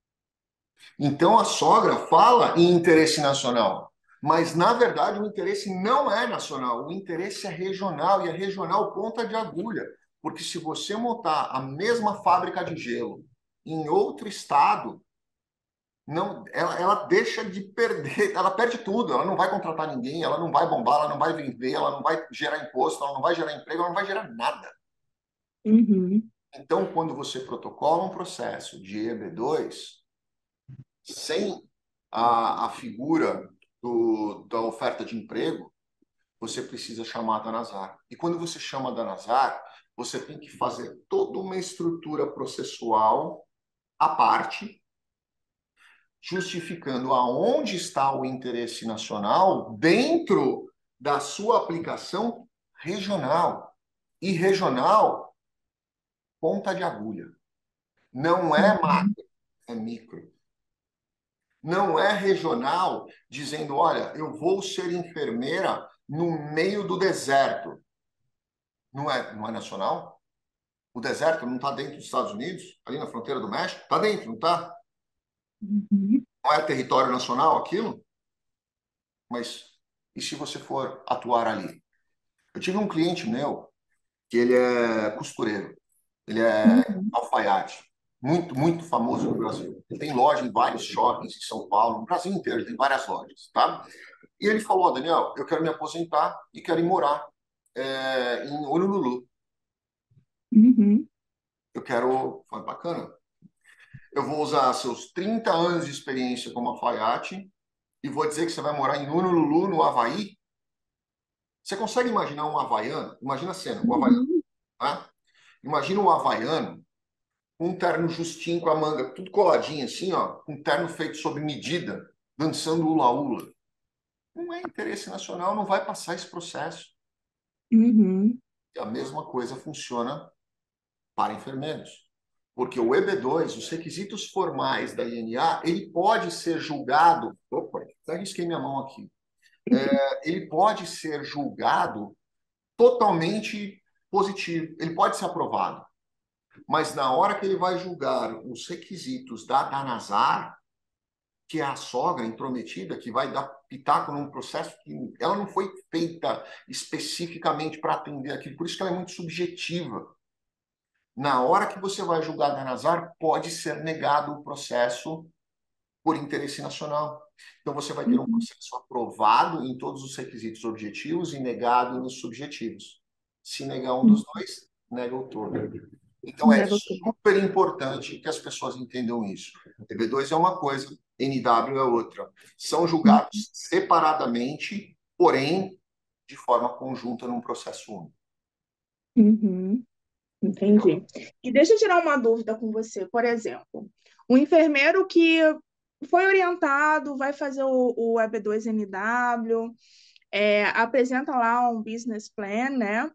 Então a sogra fala em interesse nacional, mas na verdade o interesse não é nacional, o interesse é regional e é regional ponta de agulha, porque se você montar a mesma fábrica de gelo em outro estado, não, ela deixa de perder, ela perde tudo, ela não vai contratar ninguém, ela não vai bombar, ela não vai vender, ela não vai gerar imposto, ela não vai gerar emprego, ela não vai gerar nada. Uhum. Então, quando você protocola um processo de EB2, sem a figura da oferta de emprego, você precisa chamar a Danazar. E quando você chama a Danazar, você tem que fazer toda uma estrutura processual à parte, justificando aonde está o interesse nacional dentro da sua aplicação regional. E regional, ponta de agulha. Não é Uhum. macro, é micro. Não é regional dizendo, olha, eu vou ser enfermeira no meio do deserto. Não é nacional? O deserto não está dentro dos Estados Unidos, ali na fronteira do México? Está dentro, não está? Uhum. Não é território nacional aquilo? Mas e se você for atuar ali? Eu tive um cliente meu que ele é costureiro, ele é Uhum. alfaiate, muito, muito famoso no Brasil. Ele tem loja em vários shoppings em São Paulo, no Brasil inteiro, ele tem várias lojas, tá? E ele falou, Daniel, eu quero me aposentar e quero ir morar em Honolulu. Uhum. Eu quero, foi bacana. Eu vou usar seus 30 anos de experiência como alfaiate e vou dizer que você vai morar em Honolulu, no Havaí. Você consegue imaginar um havaiano? Imagina a cena, o havaiano, Uhum. tá? Imagina um havaiano com um terno justinho com a manga tudo coladinho assim, ó, com um terno feito sob medida, dançando hula-hula. Não é interesse nacional, não vai passar esse processo. Uhum. E a mesma coisa funciona para enfermeiros. Porque o EB2, os requisitos formais da INA, ele pode ser julgado. Opa, até risquei minha mão aqui. Ele pode ser julgado totalmente positivo. Ele pode ser aprovado. Mas na hora que ele vai julgar os requisitos da Danazar, que é a sogra intrometida, que vai dar pitaco num processo que ela não foi feita especificamente para atender aquilo, por isso que ela é muito subjetiva. Na hora que você vai julgar a Danazar, pode ser negado o processo por interesse nacional. Então, você vai ter um Uhum. processo aprovado em todos os requisitos objetivos e negado nos subjetivos. Se negar um dos dois, nega o todo. Então, é Nega tudo. super importante que as pessoas entendam isso. TB2 é uma coisa, NW é outra. São julgados separadamente, porém, de forma conjunta num processo único. Uhum. Entendi. E deixa eu tirar uma dúvida com você. Por exemplo, o enfermeiro que foi orientado, vai fazer o EB2NW, apresenta lá um business plan, né?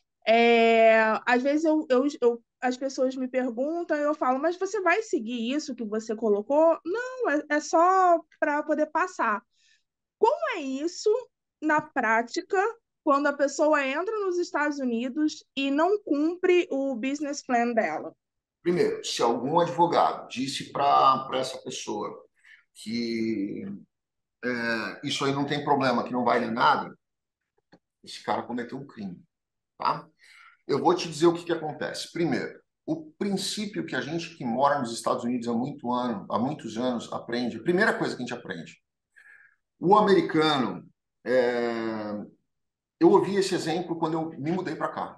Às vezes as pessoas me perguntam e eu falo, mas você vai seguir isso que você colocou? Não, é só para poder passar. Como é isso na prática quando a pessoa entra nos Estados Unidos e não cumpre o business plan dela? Primeiro, se algum advogado disse para essa pessoa que isso aí não tem problema, que não vale nada, esse cara cometeu um crime, tá? Eu vou te dizer o que acontece. Primeiro, o princípio que a gente que mora nos Estados Unidos há muitos anos aprende, a primeira coisa que a gente aprende, o americano, é, eu ouvi esse exemplo quando eu me mudei para cá.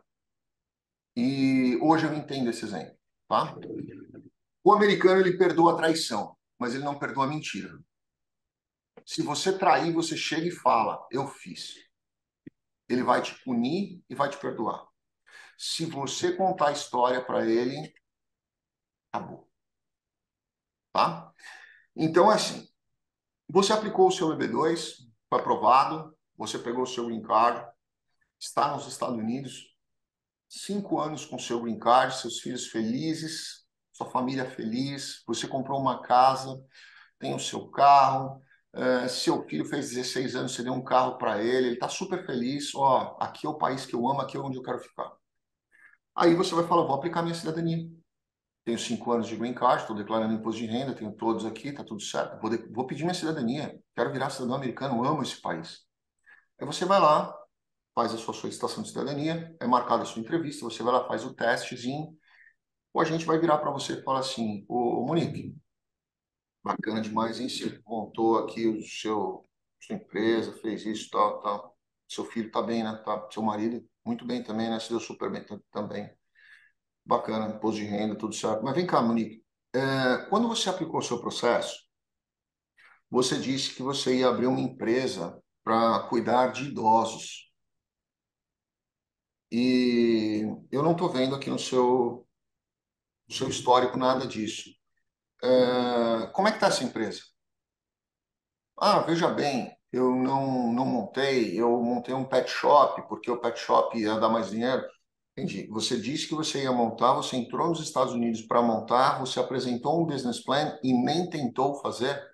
E hoje eu entendo esse exemplo, tá? O americano, ele perdoa a traição, mas ele não perdoa a mentira. Se você trair, você chega e fala, eu fiz. Ele vai te punir e vai te perdoar. Se você contar a história para ele, acabou, tá? Então, assim, você aplicou o seu EB2, foi aprovado, você pegou o seu green card, está nos Estados Unidos, 5 anos com o seu green card, seus filhos felizes, sua família feliz, você comprou uma casa, tem o seu carro, seu filho fez 16 anos, você deu um carro para ele, ele está super feliz, ó, aqui é o país que eu amo, aqui é onde eu quero ficar. Aí você vai falar, vou aplicar minha cidadania. Tenho 5 anos de green card, estou declarando imposto de renda, tenho todos aqui, está tudo certo. Vou pedir minha cidadania. Quero virar cidadão americano, amo esse país. Aí você vai lá, faz a sua solicitação de cidadania, é marcada a sua entrevista, você vai lá, faz o testezinho, ou a gente vai virar para você e falar assim, ô Monique, bacana demais, hein? Você montou aqui sua empresa, fez isso, tal, tal. Seu filho está bem, né? Tá, seu marido, muito bem também, né? Se deu super bem também. Bacana, imposto de renda, tudo certo. Mas vem cá, Monique, quando você aplicou o seu processo, você disse que você ia abrir uma empresa para cuidar de idosos. E eu não estou vendo aqui no seu histórico nada disso. Como é que está essa empresa? Ah, veja bem, eu não montei, eu montei um pet shop, porque o pet shop ia dar mais dinheiro. Entendi. Você disse que você ia montar, você entrou nos Estados Unidos para montar, você apresentou um business plan e nem tentou fazer?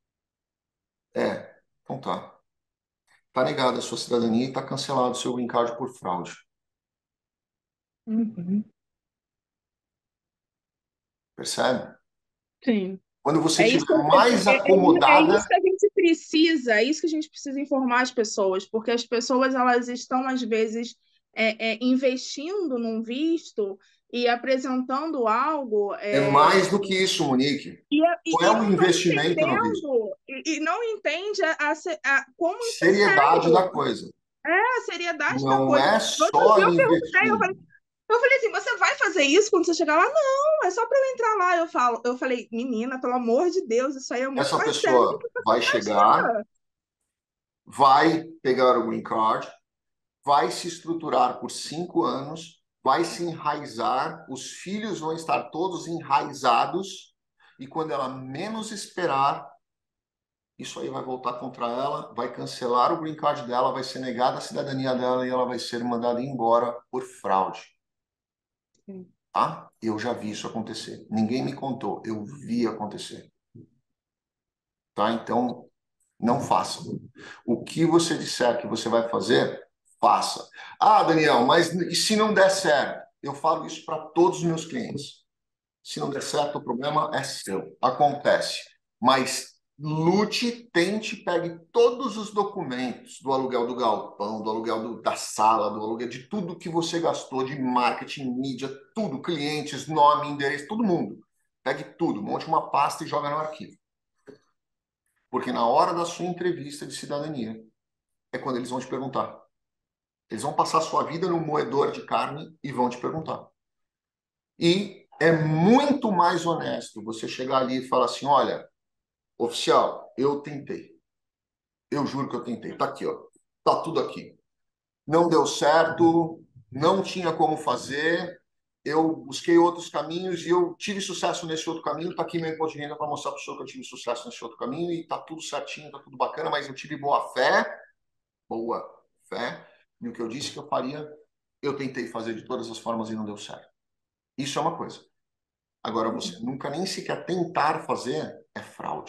Então tá. Tá negada a sua cidadania e tá cancelado o seu green card por fraude. Uhum. Percebe? Sim. Quando você É isso, estiver mais é isso acomodada, que a gente precisa, é isso que a gente precisa informar as pessoas, porque as pessoas elas estão, às vezes, investindo num visto e apresentando algo é mais do que isso, Monique. Não é e um não estão investimento no visto. entendendo, e não entende como isso é Seriedade sério, da coisa. a seriedade da Não coisa. é No outro só dia eu perguntei, investir. eu falei assim, você vai fazer isso quando você chegar lá? Não, é só para eu entrar lá. Eu falei, menina, pelo amor de Deus, isso aí é muito Essa mais sério do pessoa que você vai chegar, imagina. vai pegar o green card, vai se estruturar por 5 anos, vai se enraizar, os filhos vão estar todos enraizados, e quando ela menos esperar, isso aí vai voltar contra ela, vai cancelar o green card dela, vai ser negada a cidadania dela e ela vai ser mandada embora por fraude. Sim. Tá? Eu já vi isso acontecer. Ninguém me contou, eu vi acontecer. Tá? Então, não faça. O que você disser que você vai fazer, faça. Ah, Daniel, mas e se não der certo? Eu falo isso para todos os meus clientes. Se não der certo, o problema é seu. Acontece. Mas lute, tente, pegue todos os documentos do aluguel do galpão, do aluguel da sala, do aluguel de tudo que você gastou de marketing, mídia, tudo, clientes, nome, endereço, todo mundo. Pegue tudo, monte uma pasta e joga no arquivo. Porque na hora da sua entrevista de cidadania é quando eles vão te perguntar. Eles vão passar a sua vida no moedor de carne e vão te perguntar. E é muito mais honesto você chegar ali e falar assim, olha, oficial, eu tentei. Eu juro que eu tentei. Tá aqui, ó. Tá tudo aqui. Não deu certo, não tinha como fazer. Eu busquei outros caminhos e eu tive sucesso nesse outro caminho. Tá aqui meu imposto de renda para mostrar para o senhor que eu tive sucesso nesse outro caminho e tá tudo certinho, tá tudo bacana, mas eu tive boa fé no que eu disse que eu faria. Eu tentei fazer de todas as formas e não deu certo. Isso é uma coisa. Agora, você nunca nem sequer tentar fazer é fraude.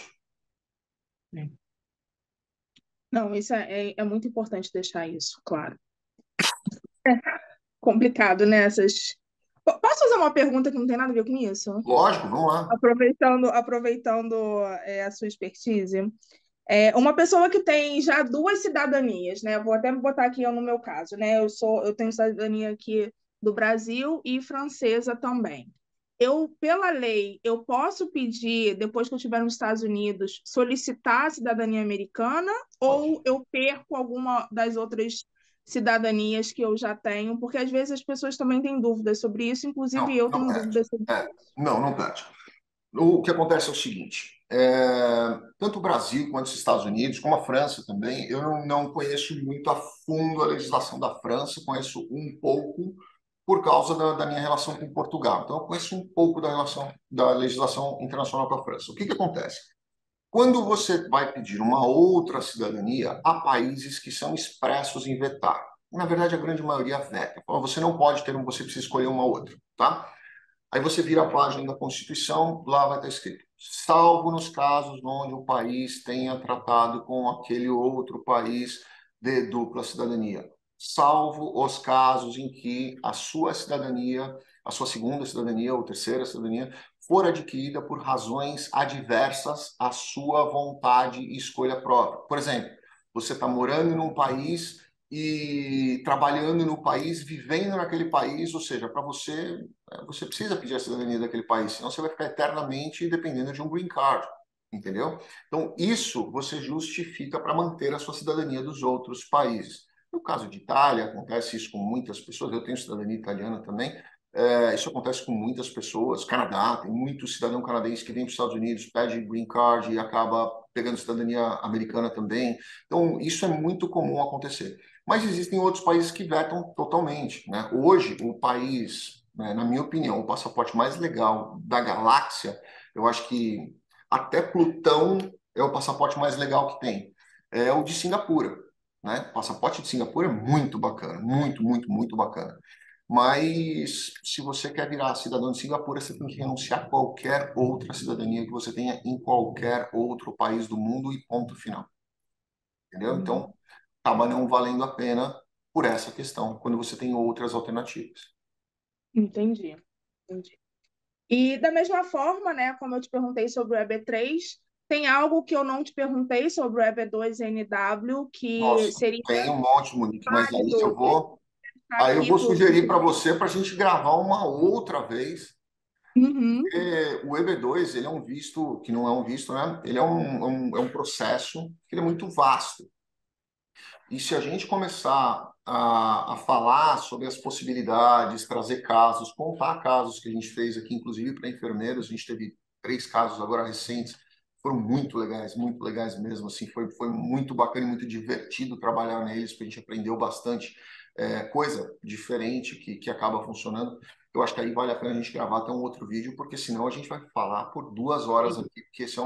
Não, isso é muito importante deixar isso claro. É complicado, né? Posso fazer uma pergunta que não tem nada a ver com isso? Lógico, vamos lá. Aproveitando a sua expertise. Uma pessoa que tem já duas cidadanias, né? Vou até botar aqui eu no meu caso, né? Eu tenho cidadania aqui do Brasil e francesa também. Pela lei, eu posso pedir, depois que eu estiver nos Estados Unidos, solicitar a cidadania americana ou Pode. eu perco alguma das outras cidadanias que eu já tenho? Porque às vezes as pessoas também têm dúvidas sobre isso, inclusive Não, eu não tenho perde. dúvidas sobre isso. Não perde. O que acontece é o seguinte: tanto o Brasil quanto os Estados Unidos, como a França também, eu não conheço muito a fundo a legislação da França, conheço um pouco por causa da minha relação com Portugal. Então, eu conheço um pouco da relação da legislação internacional com a França. O que acontece? Quando você vai pedir uma outra cidadania, há países que são expressos em vetar. Na verdade, a grande maioria veta. Fala, você não pode ter você precisa escolher uma outra, tá? Aí você vira a página da Constituição, lá vai estar escrito: salvo nos casos onde o país tenha tratado com aquele outro país de dupla cidadania. salvo os casos em que a sua cidadania, a sua segunda cidadania ou terceira cidadania, for adquirida por razões adversas à sua vontade e escolha própria. Por exemplo, você está morando num país e trabalhando no país, vivendo naquele país, ou seja, para você, você precisa pedir a cidadania daquele país, senão você vai ficar eternamente dependendo de um green card, entendeu? Então, isso você justifica para manter a sua cidadania dos outros países. No caso de Itália, acontece isso com muitas pessoas, eu tenho cidadania italiana também, isso acontece com muitas pessoas. Canadá, tem muito cidadão canadense que vem para os Estados Unidos, pede green card e acaba pegando cidadania americana também. Então, isso é muito comum acontecer. Mas existem outros países que vetam totalmente, né? Hoje, o país, né, na minha opinião, o passaporte mais legal da galáxia, eu acho que até Plutão é o passaporte mais legal que tem, é o de Singapura, né? O passaporte de Singapura é muito bacana, muito, muito, muito bacana. Mas se você quer virar cidadão de Singapura, você tem que renunciar a qualquer outra cidadania que você tenha em qualquer outro país do mundo e ponto final. Entendeu? Então, acaba não valendo a pena por essa questão, quando você tem outras alternativas. Entendi, entendi. E da mesma forma, né, como eu te perguntei sobre o EB3, tem algo que eu não te perguntei sobre o EB2NW que Nossa, seria tem um monte, Monique, mas válido estar aí eu aqui vou por sugerir para você para a gente gravar uma outra vez. Uhum, O EB2, ele é um visto, que não é um visto, né? Ele é um processo que ele é muito vasto. E se a gente começar a falar sobre as possibilidades, trazer casos, contar casos que a gente fez aqui, inclusive para enfermeiros, a gente teve 3 casos agora recentes, foram muito legais mesmo, assim, foi muito bacana e muito divertido trabalhar neles, porque a gente aprendeu bastante coisa diferente que acaba funcionando. Eu acho que aí vale a pena a gente gravar até um outro vídeo, porque senão a gente vai falar por 2 horas aqui, porque esse é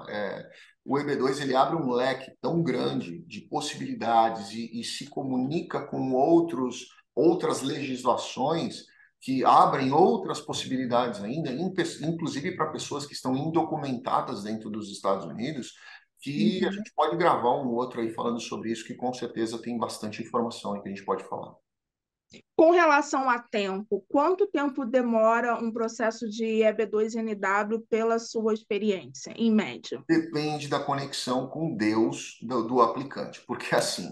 o EB2 ele abre um leque tão grande de possibilidades e se comunica com outras legislações que abrem outras possibilidades ainda, inclusive para pessoas que estão indocumentadas dentro dos Estados Unidos, que a uhum. gente pode gravar um outro aí falando sobre isso, que com certeza tem bastante informação aí que a gente pode falar. Com relação a tempo, quanto tempo demora um processo de EB2NW pela sua experiência, em média? Depende da conexão com Deus do aplicante, porque assim,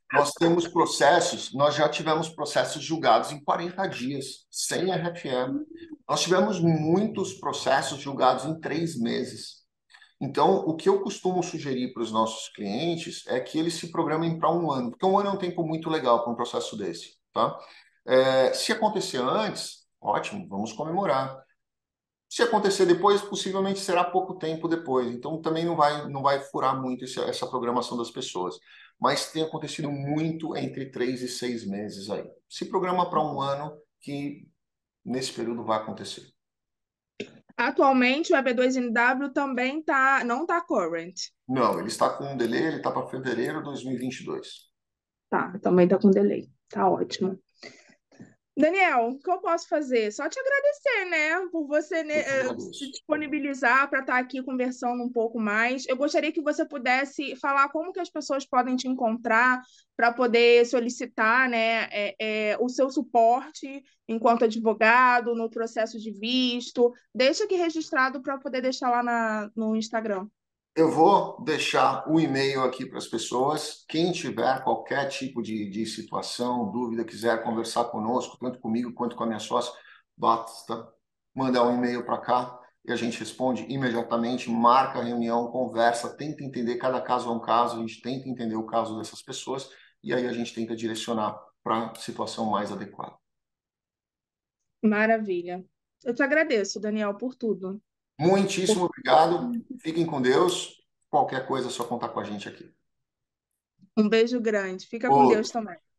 nós já tivemos processos julgados em 40 dias, sem RFE. Nós tivemos muitos processos julgados em 3 meses. Então, o que eu costumo sugerir para os nossos clientes é que eles se programem para um ano, porque um ano é um tempo muito legal para um processo desse, tá? Se acontecer antes, ótimo, vamos comemorar. Se acontecer depois, possivelmente será pouco tempo depois. Então, também não vai furar muito essa programação das pessoas. Mas tem acontecido muito entre 3 e 6 meses aí. Se programa para um ano, que nesse período vai acontecer. Atualmente, o EB2NW também não está current. Não, ele está com um delay, ele está para fevereiro de 2022. Tá, também está com delay. Tá ótimo. Daniel, o que eu posso fazer? Só te agradecer, né, por você, né, Eu que se agradeço. disponibilizar para estar aqui conversando um pouco mais. Eu gostaria que você pudesse falar como que as pessoas podem te encontrar para poder solicitar, né, o seu suporte enquanto advogado no processo de visto. Deixa aqui registrado para poder deixar lá no Instagram. Eu vou deixar o e-mail aqui para as pessoas. Quem tiver qualquer tipo de situação, dúvida, quiser conversar conosco, tanto comigo quanto com a minha sócia, basta mandar um e-mail para cá e a gente responde imediatamente, marca a reunião, conversa, tenta entender, cada caso é um caso, a gente tenta entender o caso dessas pessoas e aí a gente tenta direcionar para a situação mais adequada. Maravilha. Eu te agradeço, Daniel, por tudo. Muitíssimo obrigado. Fiquem com Deus. Qualquer coisa é só contar com a gente aqui. Um beijo grande. Fica com Deus Outro. também.